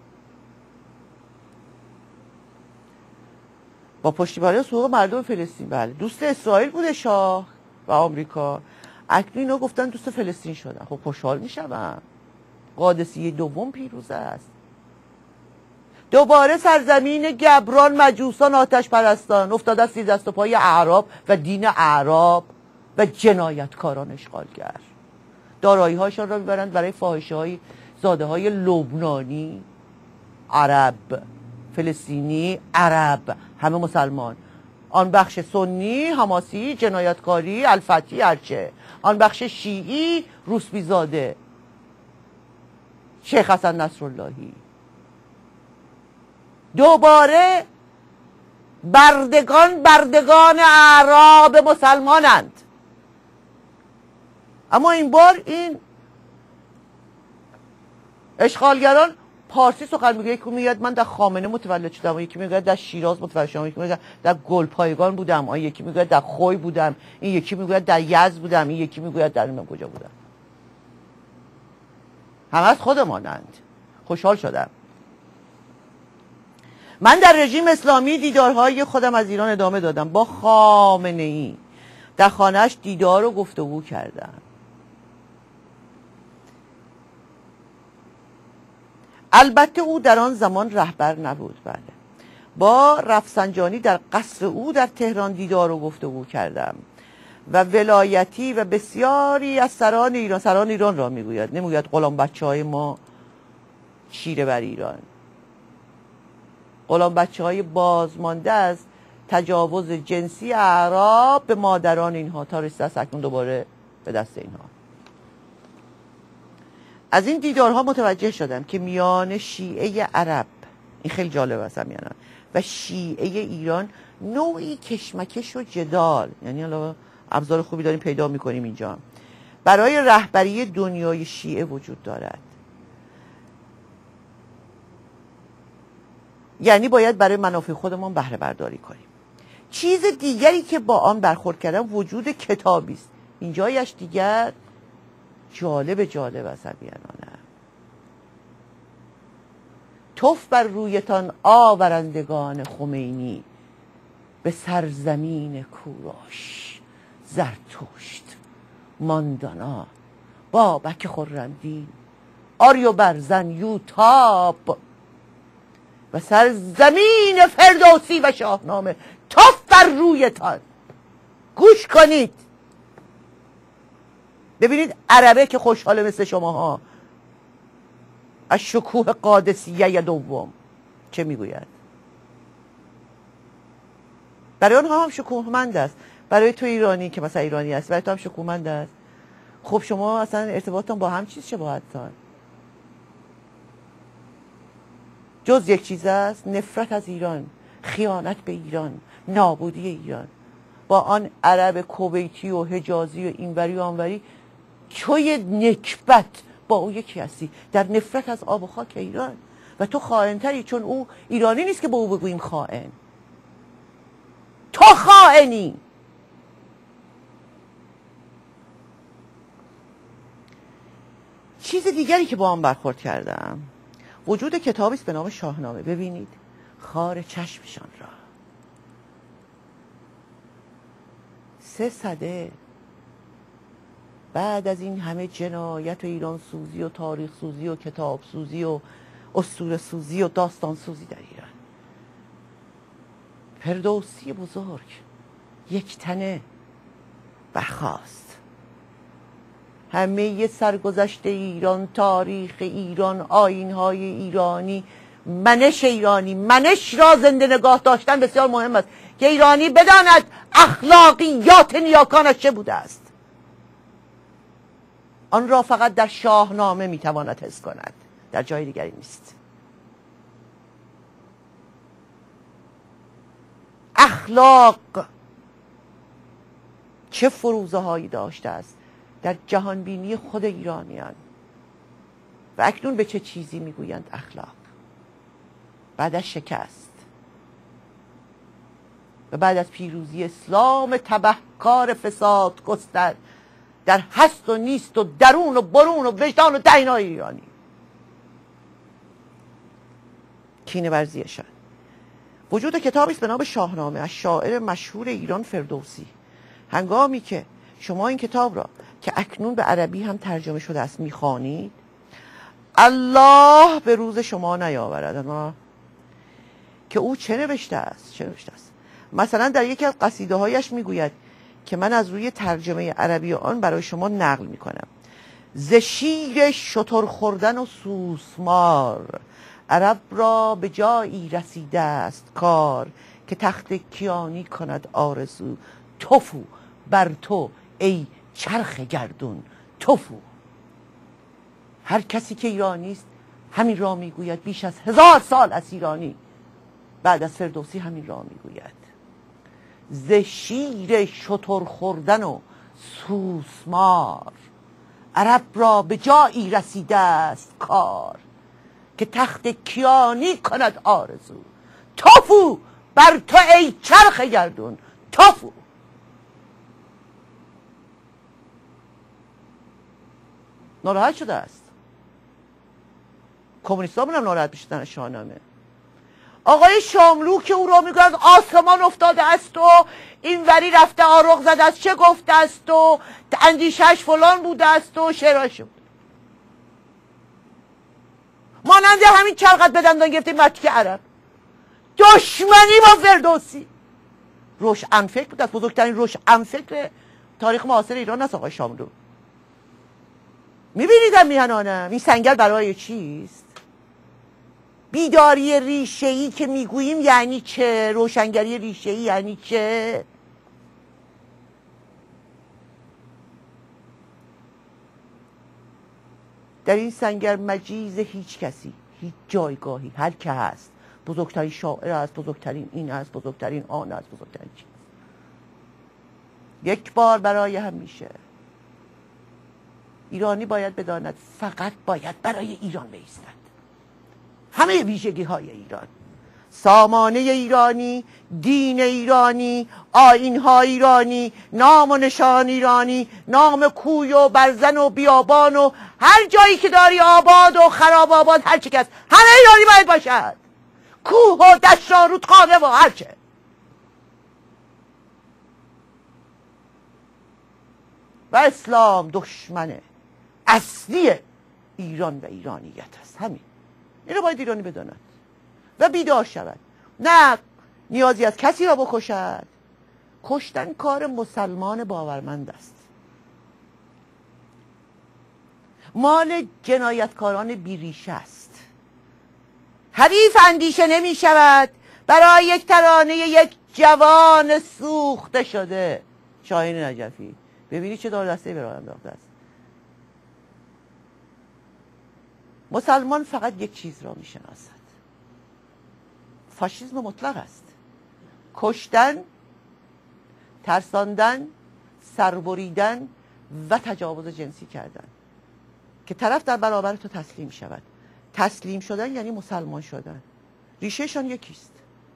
با پشتیبانی حقوق مردم فلسطین. بله، دوست اسرائیل بوده شاه و آمریکا، اکنون اینا گفتن دوست فلسطین شدن. خب خوشحال می شدم. قادسیه دوم پیروز است. دوباره سرزمین گبران، مجوسان، آتش پرستان افتاده است زیر دست و پای اعراب و دین اعراب و جنایتکاران اشغالگر. دارایی هاشان را میبرند برای فاحشه های زاده های لبنانی، عرب، فلسطینی، عرب، همه مسلمان. آن بخش سنی، حماسی، جنایتکاری، الفتی، هرچه. آن بخش شیعی، روسبی زاده، شیخ حسن نصراللهی. دوباره بردگان اعراب مسلمانند. اما این بار این اشغالگران پارسی سخن میگه. یکی میگه من در خامنه متولد شدم، یکی میگه در شیراز متولد شدم، یکی میگه در گلپایگان بودم، یکی میگه در خوی بودم، این یکی میگه در یزد بودم، این یکی میگه در نمیدونم کجا بودم. همه از خودمانند. خوشحال شدم. من در رژیم اسلامی دیدارهای خودم از ایران ادامه دادم. با خامنه ای در خانهش دیدار و گفتگو کردم. البته او در آن زمان رهبر نبود. بله، با رفسنجانی در قصر او در تهران دیدار و گفتگو کردم و ولایتی و بسیاری از سران ایران را میگوید، نمیگوید غلام بچه های ما چیره بر ایران. غلام بچه های بازمانده از تجاوز جنسی اعراب به مادران اینها تا رسیده است اکنون دوباره به دست اینها. از این دیدارها متوجه شدم که میان شیعه عرب، این خیلی جالب است میانن، و شیعه ایران نوعی کشمکش و جدال، یعنی حالا ابزار خوبی داریم پیدا میکنیم اینجا، برای رهبری دنیای شیعه وجود دارد. یعنی باید برای منافع خودمان بهره برداری کنیم. چیز دیگری که با آن برخورد کردم وجود کتابی است. اینجایش دیگر جالب است میانانه. توف بر رویتان آورندگان خمینی، به سرزمین کوروش، زرتشت، ماندانا، بابک خرمدین، آریو برزن، یوتاب و سرزمین فردوسی و شاهنامه. توف بر رویتان. گوش کنید ببینید عربه که خوشحاله مثل شماها از شکوه قادسیه دوم چه میگوید. برای آنها هم شکوهمند است. برای تو ایرانی که مثلا ایرانی است، برای تو هم شکوهمند است. خب شما اصلا ارتباطتان با هم چیز شباهت دارد. جز یک چیز است، نفرت از ایران، خیانت به ایران، نابودی ایران. با آن عرب کویتی و حجازی و اینوری و آنوری توی نکبت با او یکی هستی، در نفرت از آب و خاک ایران. و تو خائن‌تری، چون او ایرانی نیست که به او بگوییم خائن. تو خائنی. چیز دیگری که با هم برخورد کردم وجود کتابی است به نام شاهنامه. ببینید خار چشمشان را 3 سده بعد از این همه جنایت و ایران سوزی و تاریخ سوزی و کتاب سوزی و اسطوره سوزی و داستان سوزی در ایران، فردوسی بزرگ یک تنه برخاست. همه سرگذشت ایران، تاریخ ایران، آیین‌های ایرانی، منش ایرانی، منش را زنده نگاه داشتن بسیار مهم است که ایرانی بداند اخلاقیات نیاکانش چه بوده است. آن را فقط در شاهنامه میتواند حس کند، در جای دیگری نیست. اخلاق چه فروزه هایی داشته است در جهانبینی خود ایرانیان و اکنون به چه چیزی میگویند اخلاق. بعد از شکست و بعد از پیروزی اسلام تبهکار فساد گستر در هست و نیست و درون و برون و وجدان و دینای ایرانی، کینه ورزیشان. وجود کتابی است به نام شاهنامه از شاعر مشهور ایران فردوسی. هنگامی که شما این کتاب را که اکنون به عربی هم ترجمه شده است میخوانید، الله به روز شما نیاورد اما که او چه نوشته است. مثلا در یکی از قصیده هایش میگوید که من از روی ترجمه عربی آن برای شما نقل میکنم: ز شیر شتر خوردن و سوسمار، عرب را به جایی رسیده است کار، که تخت کیانی کند آرزو، توفو بر تو ای چرخ گردون توفو. هر کسی که ایرانی است همین را میگوید. بیش از 1000 سال از ایرانی بعد از فردوسی همین را میگوید. ز شیر شتر خوردن و سوسمار، عرب را به جایی رسیده است کار، که تخت کیانی کند آرزو، توفو بر تو ای چرخ گردون توفو. ناراحت شده است. کمونیست ها هم ناراحت میشدن از شاهنامه. آقای شاملو که او را میگه از آسمان افتاده است و این وری رفته آرغ زده است، چه گفته است و اندیشش فلان بوده است و شعرش بود. مانند همین چرخت به دندان گرفته متک عرب، دشمنی با فردوسی. روشنفکر بود، از بزرگترین روشنفکر تاریخ معاصر ایران است آقای شاملو. میبینید میهنانم این سنگر برای چیست؟ بیداری ریشه‌ای که میگوییم یعنی چه؟ روشنگری ریشه‌ای یعنی چه؟ در این سنگر مجیز هیچ کسی، هیچ جایگاهی، هر که هست، بزرگترین شاعر است، بزرگترین این است، بزرگترین آن است، بزرگترین چیز. یک بار برای همیشه ایرانی باید بداند فقط باید برای ایران بایستد. همه ویژگی های ایران، سامانه ایرانی، دین ایرانی، آیین های ایرانی، نام و نشان ایرانی، نام کوی و برزن و بیابان و هر جایی که داری آباد و خراب آباد، هر چی که هست همه ایرانی باید باشد. کوه و دشت و رودخانه و هر چه. و اسلام دشمن اصلی ایران و ایرانیت است. همین اینو باید ایرانی بداند و بیدار شود، نه نیازی از کسی را بکشد. کشتن کار مسلمان باورمند است، مال جنایتکاران بیریشه است. حریف اندیشه نمی شود برای یک ترانه یک جوان سوخته شده. شاهین نجفی ببینید چه دار دسته برای انداخته است. مسلمان فقط یک چیز را می شناسد، فاشیسم مطلق است. کشتن، ترساندن، سربریدن و تجاوز جنسی کردن که طرف در برابر تو تسلیم شود. تسلیم شدن یعنی مسلمان شدن. ریشهشان یکیست.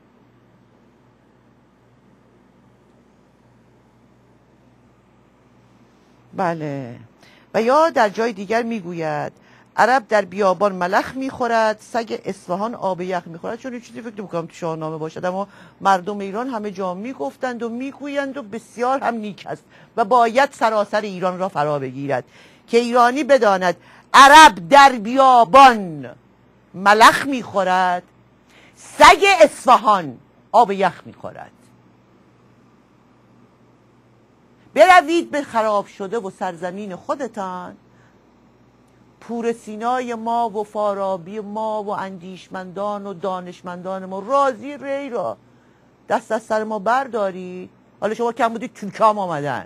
بله. و یا در جای دیگر میگوید عرب در بیابان ملخ میخورد، سگ اصفهان آب یخ میخورد. چون این چیزی فکر نمی‌کنم تو شاهنامه باشد، اما مردم ایران همه جا میگفتند و میگویند و بسیار هم نیک است و باید سراسر ایران را فرا بگیرد که ایرانی بداند عرب در بیابان ملخ میخورد، سگ اصفهان آب یخ میخورد. بروید به خراب شده و سرزمین خودتان، پور سینای ما و فارابی ما و اندیشمندان و دانشمندان ما، رازی ری را دست از سر ما بردارید. حالا شما کم بودید ترکا هم آمدن،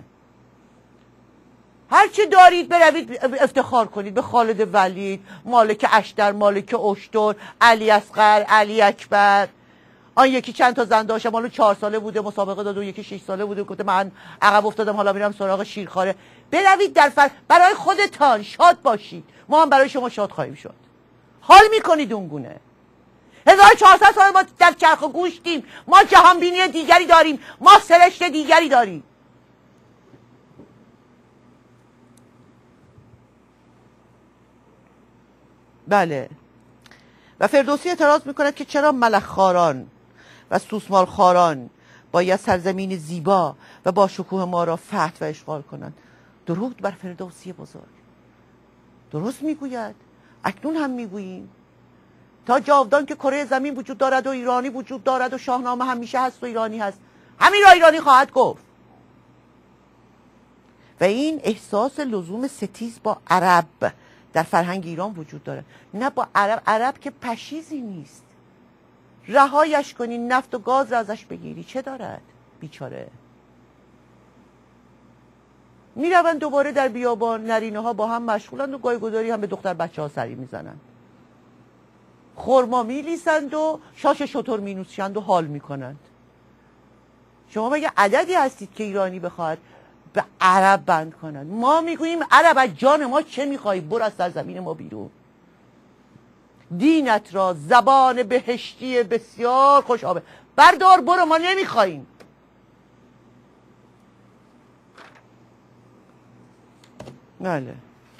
هرچی دارید بروید افتخار کنید به خالد ولید، مالک اشتر، مالک اشتر، علی اصغر، علی اکبر. آن یکی چند تا زن داشتم، حالا 4 ساله بوده مسابقه داد، اون یکی 6 ساله بوده گفته من عقب افتادم حالا میرم سراغ شیرخواره. بروید در برای خودتان شاد باشید، ما هم برای شما شاد خواهیم شد. حال میکنید اونگونه. 1400 سال ما در چرخ و گوشتیم، ما جهانبینی دیگری داریم، ما سرشت دیگری داریم. بله. و فردوسی اعتراض میکند که چرا ملخخواران و سوسمالخواران باید سرزمین زیبا و با شکوه ما را فتح و اشغال کنند. درود بر فردوسی بزرگ. درست میگوید، اکنون هم میگوییم تا جاودان که کره زمین وجود دارد و ایرانی وجود دارد و شاهنامه همیشه هست و ایرانی هست، همین را ایرانی خواهد گفت. و این احساس لزوم ستیز با عرب در فرهنگ ایران وجود داره، نه با عرب که پشیزی نیست. رهایش کنی، نفت و گاز را ازش بگیری چه دارد بیچاره. میروند دوباره در بیابان، نرینه ها با هم مشغولند و گاهی گداری هم به دختر بچه ها سری میزنند، خرما میلیسند و شاش شتر مینوشند و حال میکنند. شما مگه عددی هستید که ایرانی بخواهد به عرب بند کنند؟ ما میگوییم عرب از جان ما چه میخوایی؟ برو از سرزمین ما بیرون. دینت را زبان بهشتی بسیار خوش آبه بردار برو، ما نمیخواییم. بله.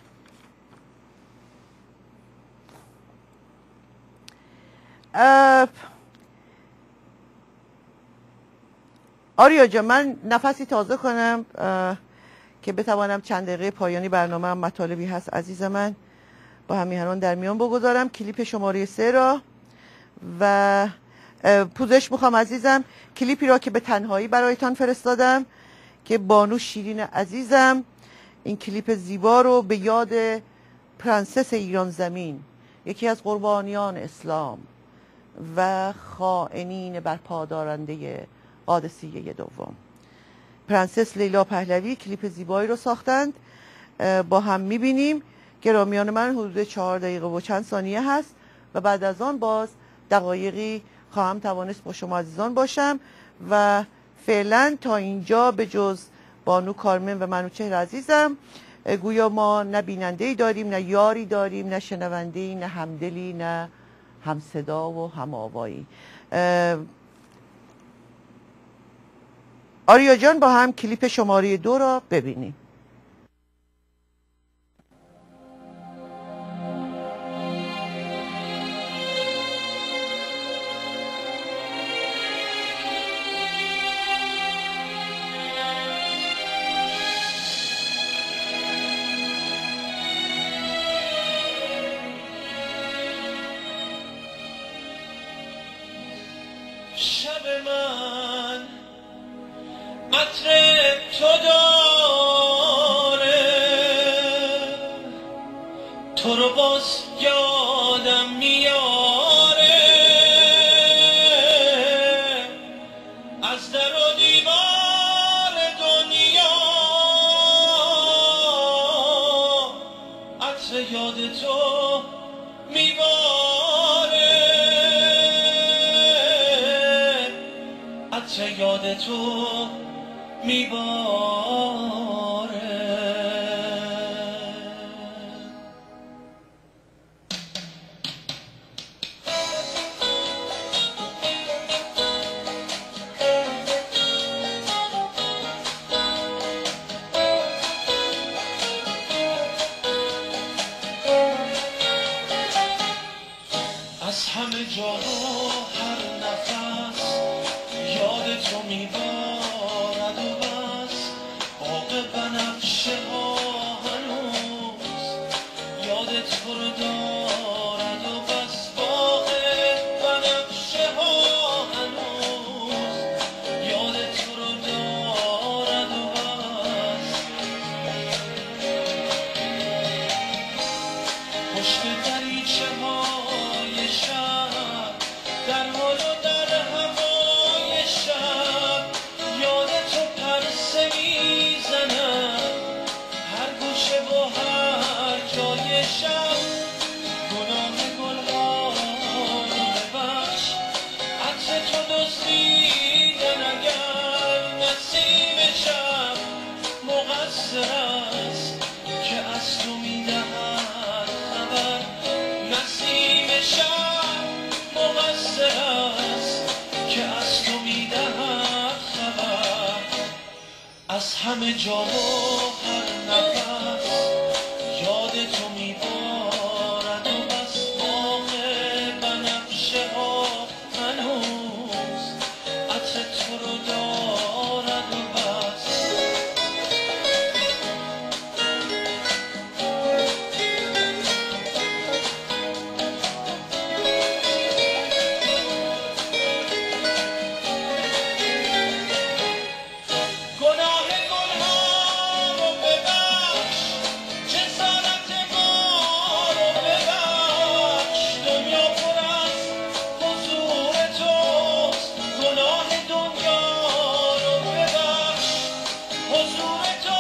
آریا جان، من نفسی تازه کنم که بتوانم چند دقیقه پایانی برنامه هم مطالبی هست عزیز من با همیهنان در میان بگذارم. کلیپ شماره 3 را و پوزش میخوام عزیزم، کلیپی را که به تنهایی برایتان فرستادم که بانو شیرین عزیزم این کلیپ زیبا رو به یاد پرنسس ایران زمین، یکی از قربانیان اسلام و خائنین برپادارنده قادسیه دوم، پرنسس لیلا پهلوی، کلیپ زیبایی رو ساختند. با هم میبینیم. گرامیان من حدود 4 دقیقه و چند ثانیه هست و بعد از آن باز دقایقی خواهم توانست با شما عزیزان باشم و فعلا تا اینجا به جز بانو کارمن و منوچهر عزیزم گویا ما نه بیننده‌ای داریم، نه یاری داریم، نه شنونده‌ای، نه همدلی، نه همصدا و هم‌آوایی. آریا جان با هم کلیپ شماره 2 را ببینیم. شب من عطر تو داره، تو رو باز یادم میاره، از در و دیوار دنیا عطر یاد تو میباره، عطر یاد تو میباره. از همه جا و هر نفس یاد تو میبارد و بس، باغ بنفشه ها هنوز یاد تو رو دارد و بس، باغ بنفشه ها هنوز یاد تو رو دارد و بس. پشت دریچه های شب در حال و در هوای شب یاد تو پرسه میزنم هر گوشه و هر جای شب گناه گلها رو ببخش عطر تو دزدیدن اگر نسیم شب مقصر است که از تو میدهد خبر نسیم شب مقصر است که از تو میدهد خبر از همه جا و هر نفس یاد تو میبارد و بس باغ بنفشه ها هنوز عطر تو رو دارد و بس گناه گلها رو ببخش جسارت ما رو ببخش دنیا پر از حضور توست گناه دنیا رو ببخش حضور تو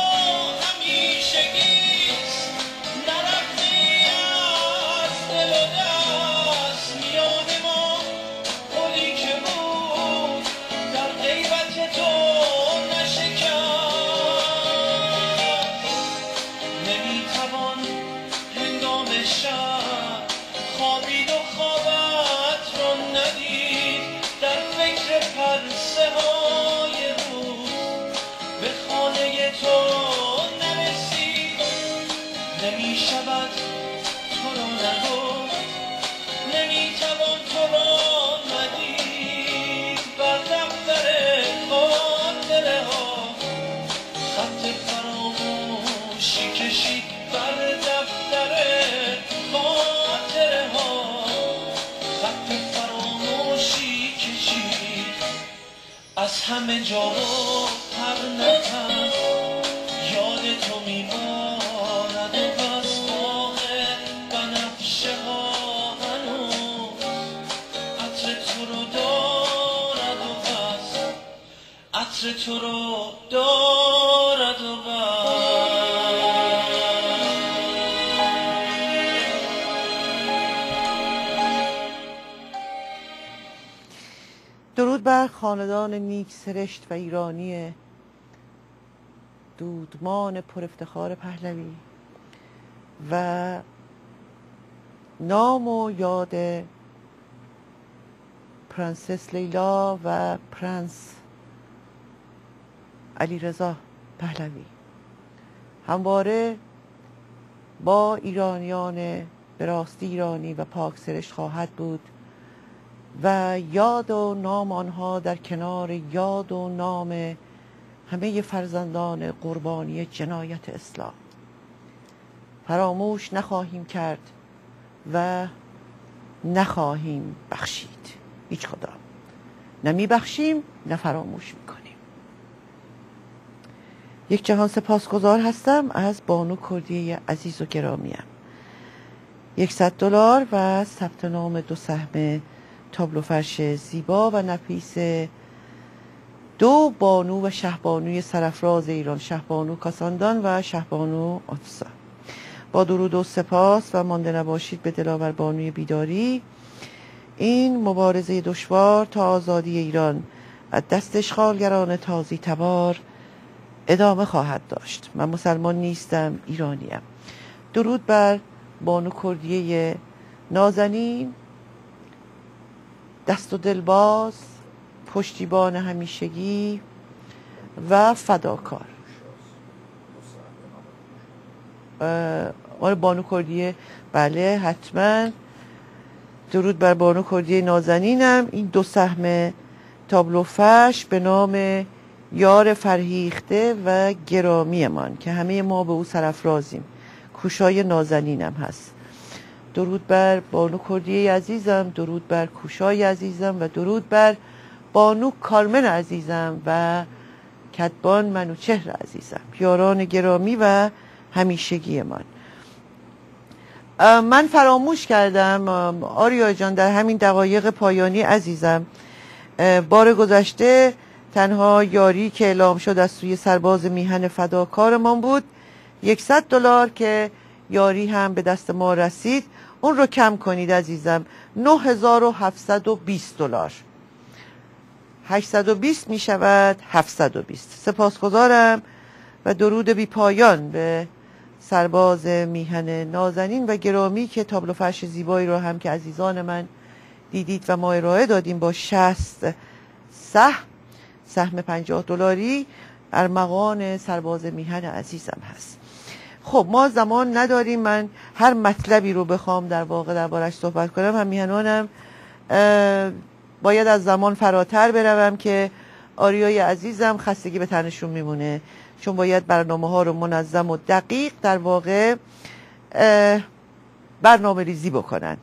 همیشگیست نرفتی از دل و دست میان ما پلی که بود در غیبت تو نشکست نمیتوان هنگام شب خوابید و خوابت رو ندید در فکر پرسه های روز به خانه تو نرسید نمیشود تو رو نگفت نمیتوان تو رو ندید بر دفتر خاطره ها خط فراموشی کشید بر دفتر خاطره ها خط فراموشی کشید از همه جا و هر نفس یاد تو میبارد و بس باغ بنفشه ها هنوز عطر تو رو دارد و بس عطر تو رو دارد و بس درود بر خاندان نیک سرشت و ایرانی دودمان پر افتخار پهلوی و نام و یاد پرنسس لیلا و پرنس علیرضا پهلوی همواره با ایرانیان به راستی ایرانی و پاک سرشت خواهد بود و یاد و نام آنها در کنار یاد و نام همه فرزندان قربانی جنایت اسلام فراموش نخواهیم کرد و نخواهیم بخشید هیچ کدام نه میبخشیم نه فراموش میکنیم. یک جهان سپاسگزار هستم از بانو کردی عزیز و گرامیم. $100 و ثبت نام 2 سهم تابلو فرش زیبا و نفیس 2 بانو و شهبانوی سرافراز ایران، شهبانو کاساندان و شهبانو آفسا. با درود و سپاس و مانده نباشید به دلاور بانوی بیداری. این مبارزه دشوار تا آزادی ایران از دست اشغالگران تازی تبار ادامه خواهد داشت. من مسلمان نیستم، ایرانیم. درود بر بانو کردیه نازنین، دست و دلباز، پشتیبان همیشگی و فداکار. بانو کردیه، بله حتما. درود بر بانو کردیه نازنینم. این 2 سهم تابلو فرش به نام یار فرهیخته و گرامی من که همه ما به او سرافرازیم، کوشای نازنینم هست. درود بر بانو کردیه عزیزم، درود بر کوشای عزیزم و درود بر بانو کارمن عزیزم و کدبان منوچهر عزیزم، یاران گرامی و همیشگی من. من فراموش کردم آریا جان در همین دقایق پایانی عزیزم، بار گذشته تنها یاری که اعلام شد از سوی سرباز میهن فداکارمان بود 100 دلار که یاری هم به دست ما رسید. اون رو کم کنید عزیزم، 9720 دلار، 820 می شود 720. سپاسگزارم و درود بی پایان به سرباز میهن نازنین و گرامی که تابلو فرش زیبایی رو هم که عزیزان من دیدید و ما ارائه دادیم با 60 سهم 50 دلاری ارمغان سرباز میهن عزیزم هست. خب ما زمان نداریم، من هر مطلبی رو بخوام در واقع دربارش صحبت کنم هم میهنانم باید از زمان فراتر بروم که آریای عزیزم خستگی به تنشون میمونه، چون باید برنامه ها رو منظم و دقیق در واقع برنامه ریزی بکنن.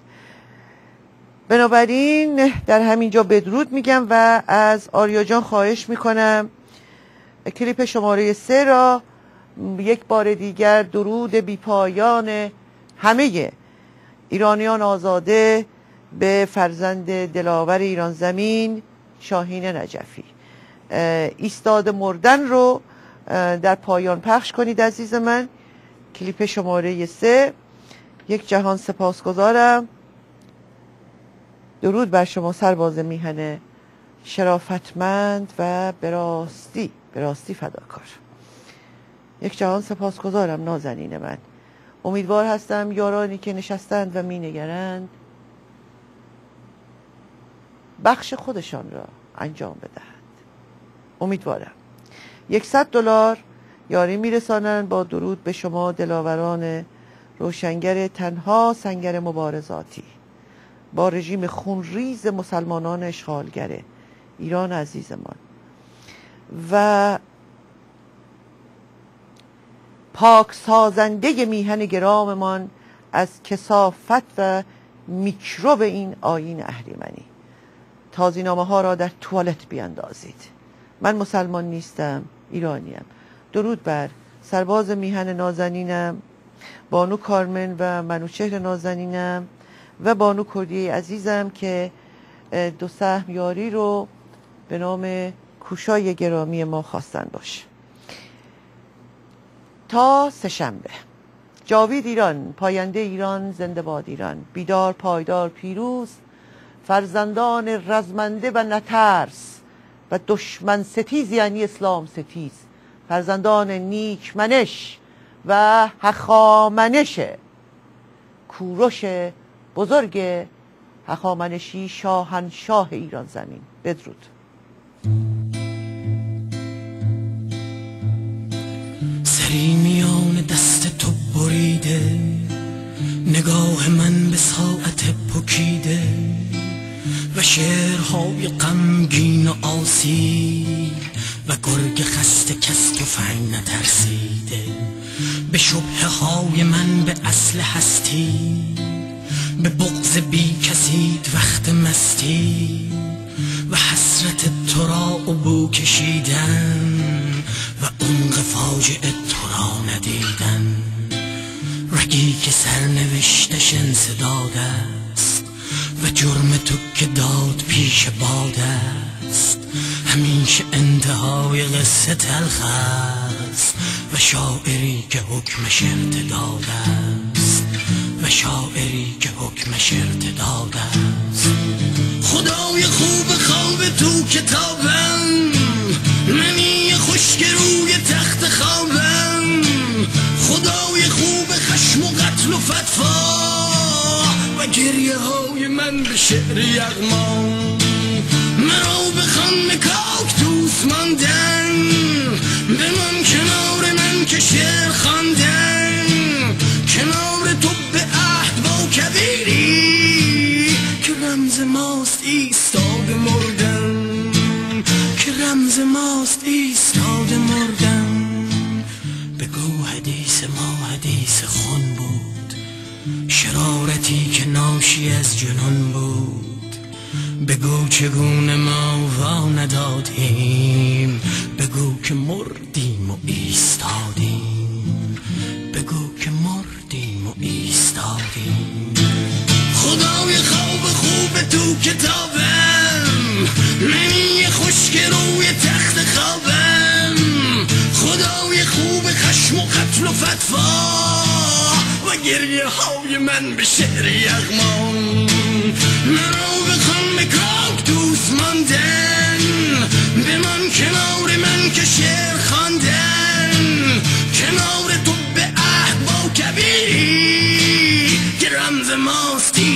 بنابراین در همینجا بدرود میگم و از آریا جان خواهش میکنم کلیپ شماره 3 را یک بار دیگر درود بی پایان همه ایرانیان آزاده به فرزند دلاور ایران زمین شاهین نجفی ایستاد مردن رو در پایان پخش کنید عزیز من. کلیپ شماره 3. یک جهان سپاسگزارم. درود بر شما سرباز میهن شرافتمند و به راستی فداکار. یک جهان سپاسگزارم نازنین من. امیدوار هستم یارانی که نشستند و می نگرند بخش خودشان را انجام بدهند. امیدوارم 100 دلار یاری میرسانند با درود به شما دلاوران روشنگر تنها سنگر مبارزاتی با رژیم خونریز مسلمانان اشغالگر ایران عزیزمان و پاک سازنده میهن گراممان از کثافت و میکروب این آیین اهریمنی. تازینامه ها را در توالت بیاندازید. من مسلمان نیستم، ایرانیم. درود بر سرباز میهن نازنینم، بانو کارمن و منوچهر نازنینم و بانو کردیه عزیزم که 2 سهم یاری رو به نام کوشای گرامی ما خواستن باشه. تا سه‌شنبه. جاوید ایران، پاینده ایران، زنده باد ایران. بیدار، پایدار، پیروز، فرزندان رزمنده و نترس و دشمن ستیز یعنی اسلام ستیز، فرزندان نیکمنش و هخامنش کوروش بزرگ هخامنشی شاهنشاه ایران زمین. بدرود. سری میان دست تو بریده، نگاه من به ساعت پکیده و شعرهای غمگین و آسی و گرگ خسته کس تفنگ نترسیده. به شبهه های من به اصل هستی، به بغض بی کسید وقت مستی و حسرت تو را عبو کشیدن و عمق فاجعه تو را ندیدن. رگی که سرنوشتش انسداد است و جرم تو که داد پیش باد است. همیشه انتهای قصه تلخ است و شاعری که حکمش ارتداد است و شاعری که حکمش ارتداد است. خدای خوب خواب تو کتابم، منی خشک روی تخت خوابم. خدای خوب خشم و قتل و فتوا و گریه های من به شعر یغما. مرا به خان کاکتوس ماندن، بمان کنار من که شعر خواندن. کنار تو به عهد با کبیری که رمز ماست ایستاده مردن، که رمز ماست ایستاده مردن. بگو حدیث ما حدیث خون بود، شرارتی که ناشی از جنون بود. بگو چگونه ما وا ندادیم، بگو که مردیم و ایستادیم، بگو که مردیم و ایستادیم. خدای خواب خوب تو کتابم، منی خشک روی تخت خوابم. خدای خوب خشم و قتل و فتوا و گریه های من به شعر یغمان. مرا بخوان به کاکتوس ماندن، بمان کنار من که شعر خواندن. کنار تو به عهد با کبیری که رمز ماستی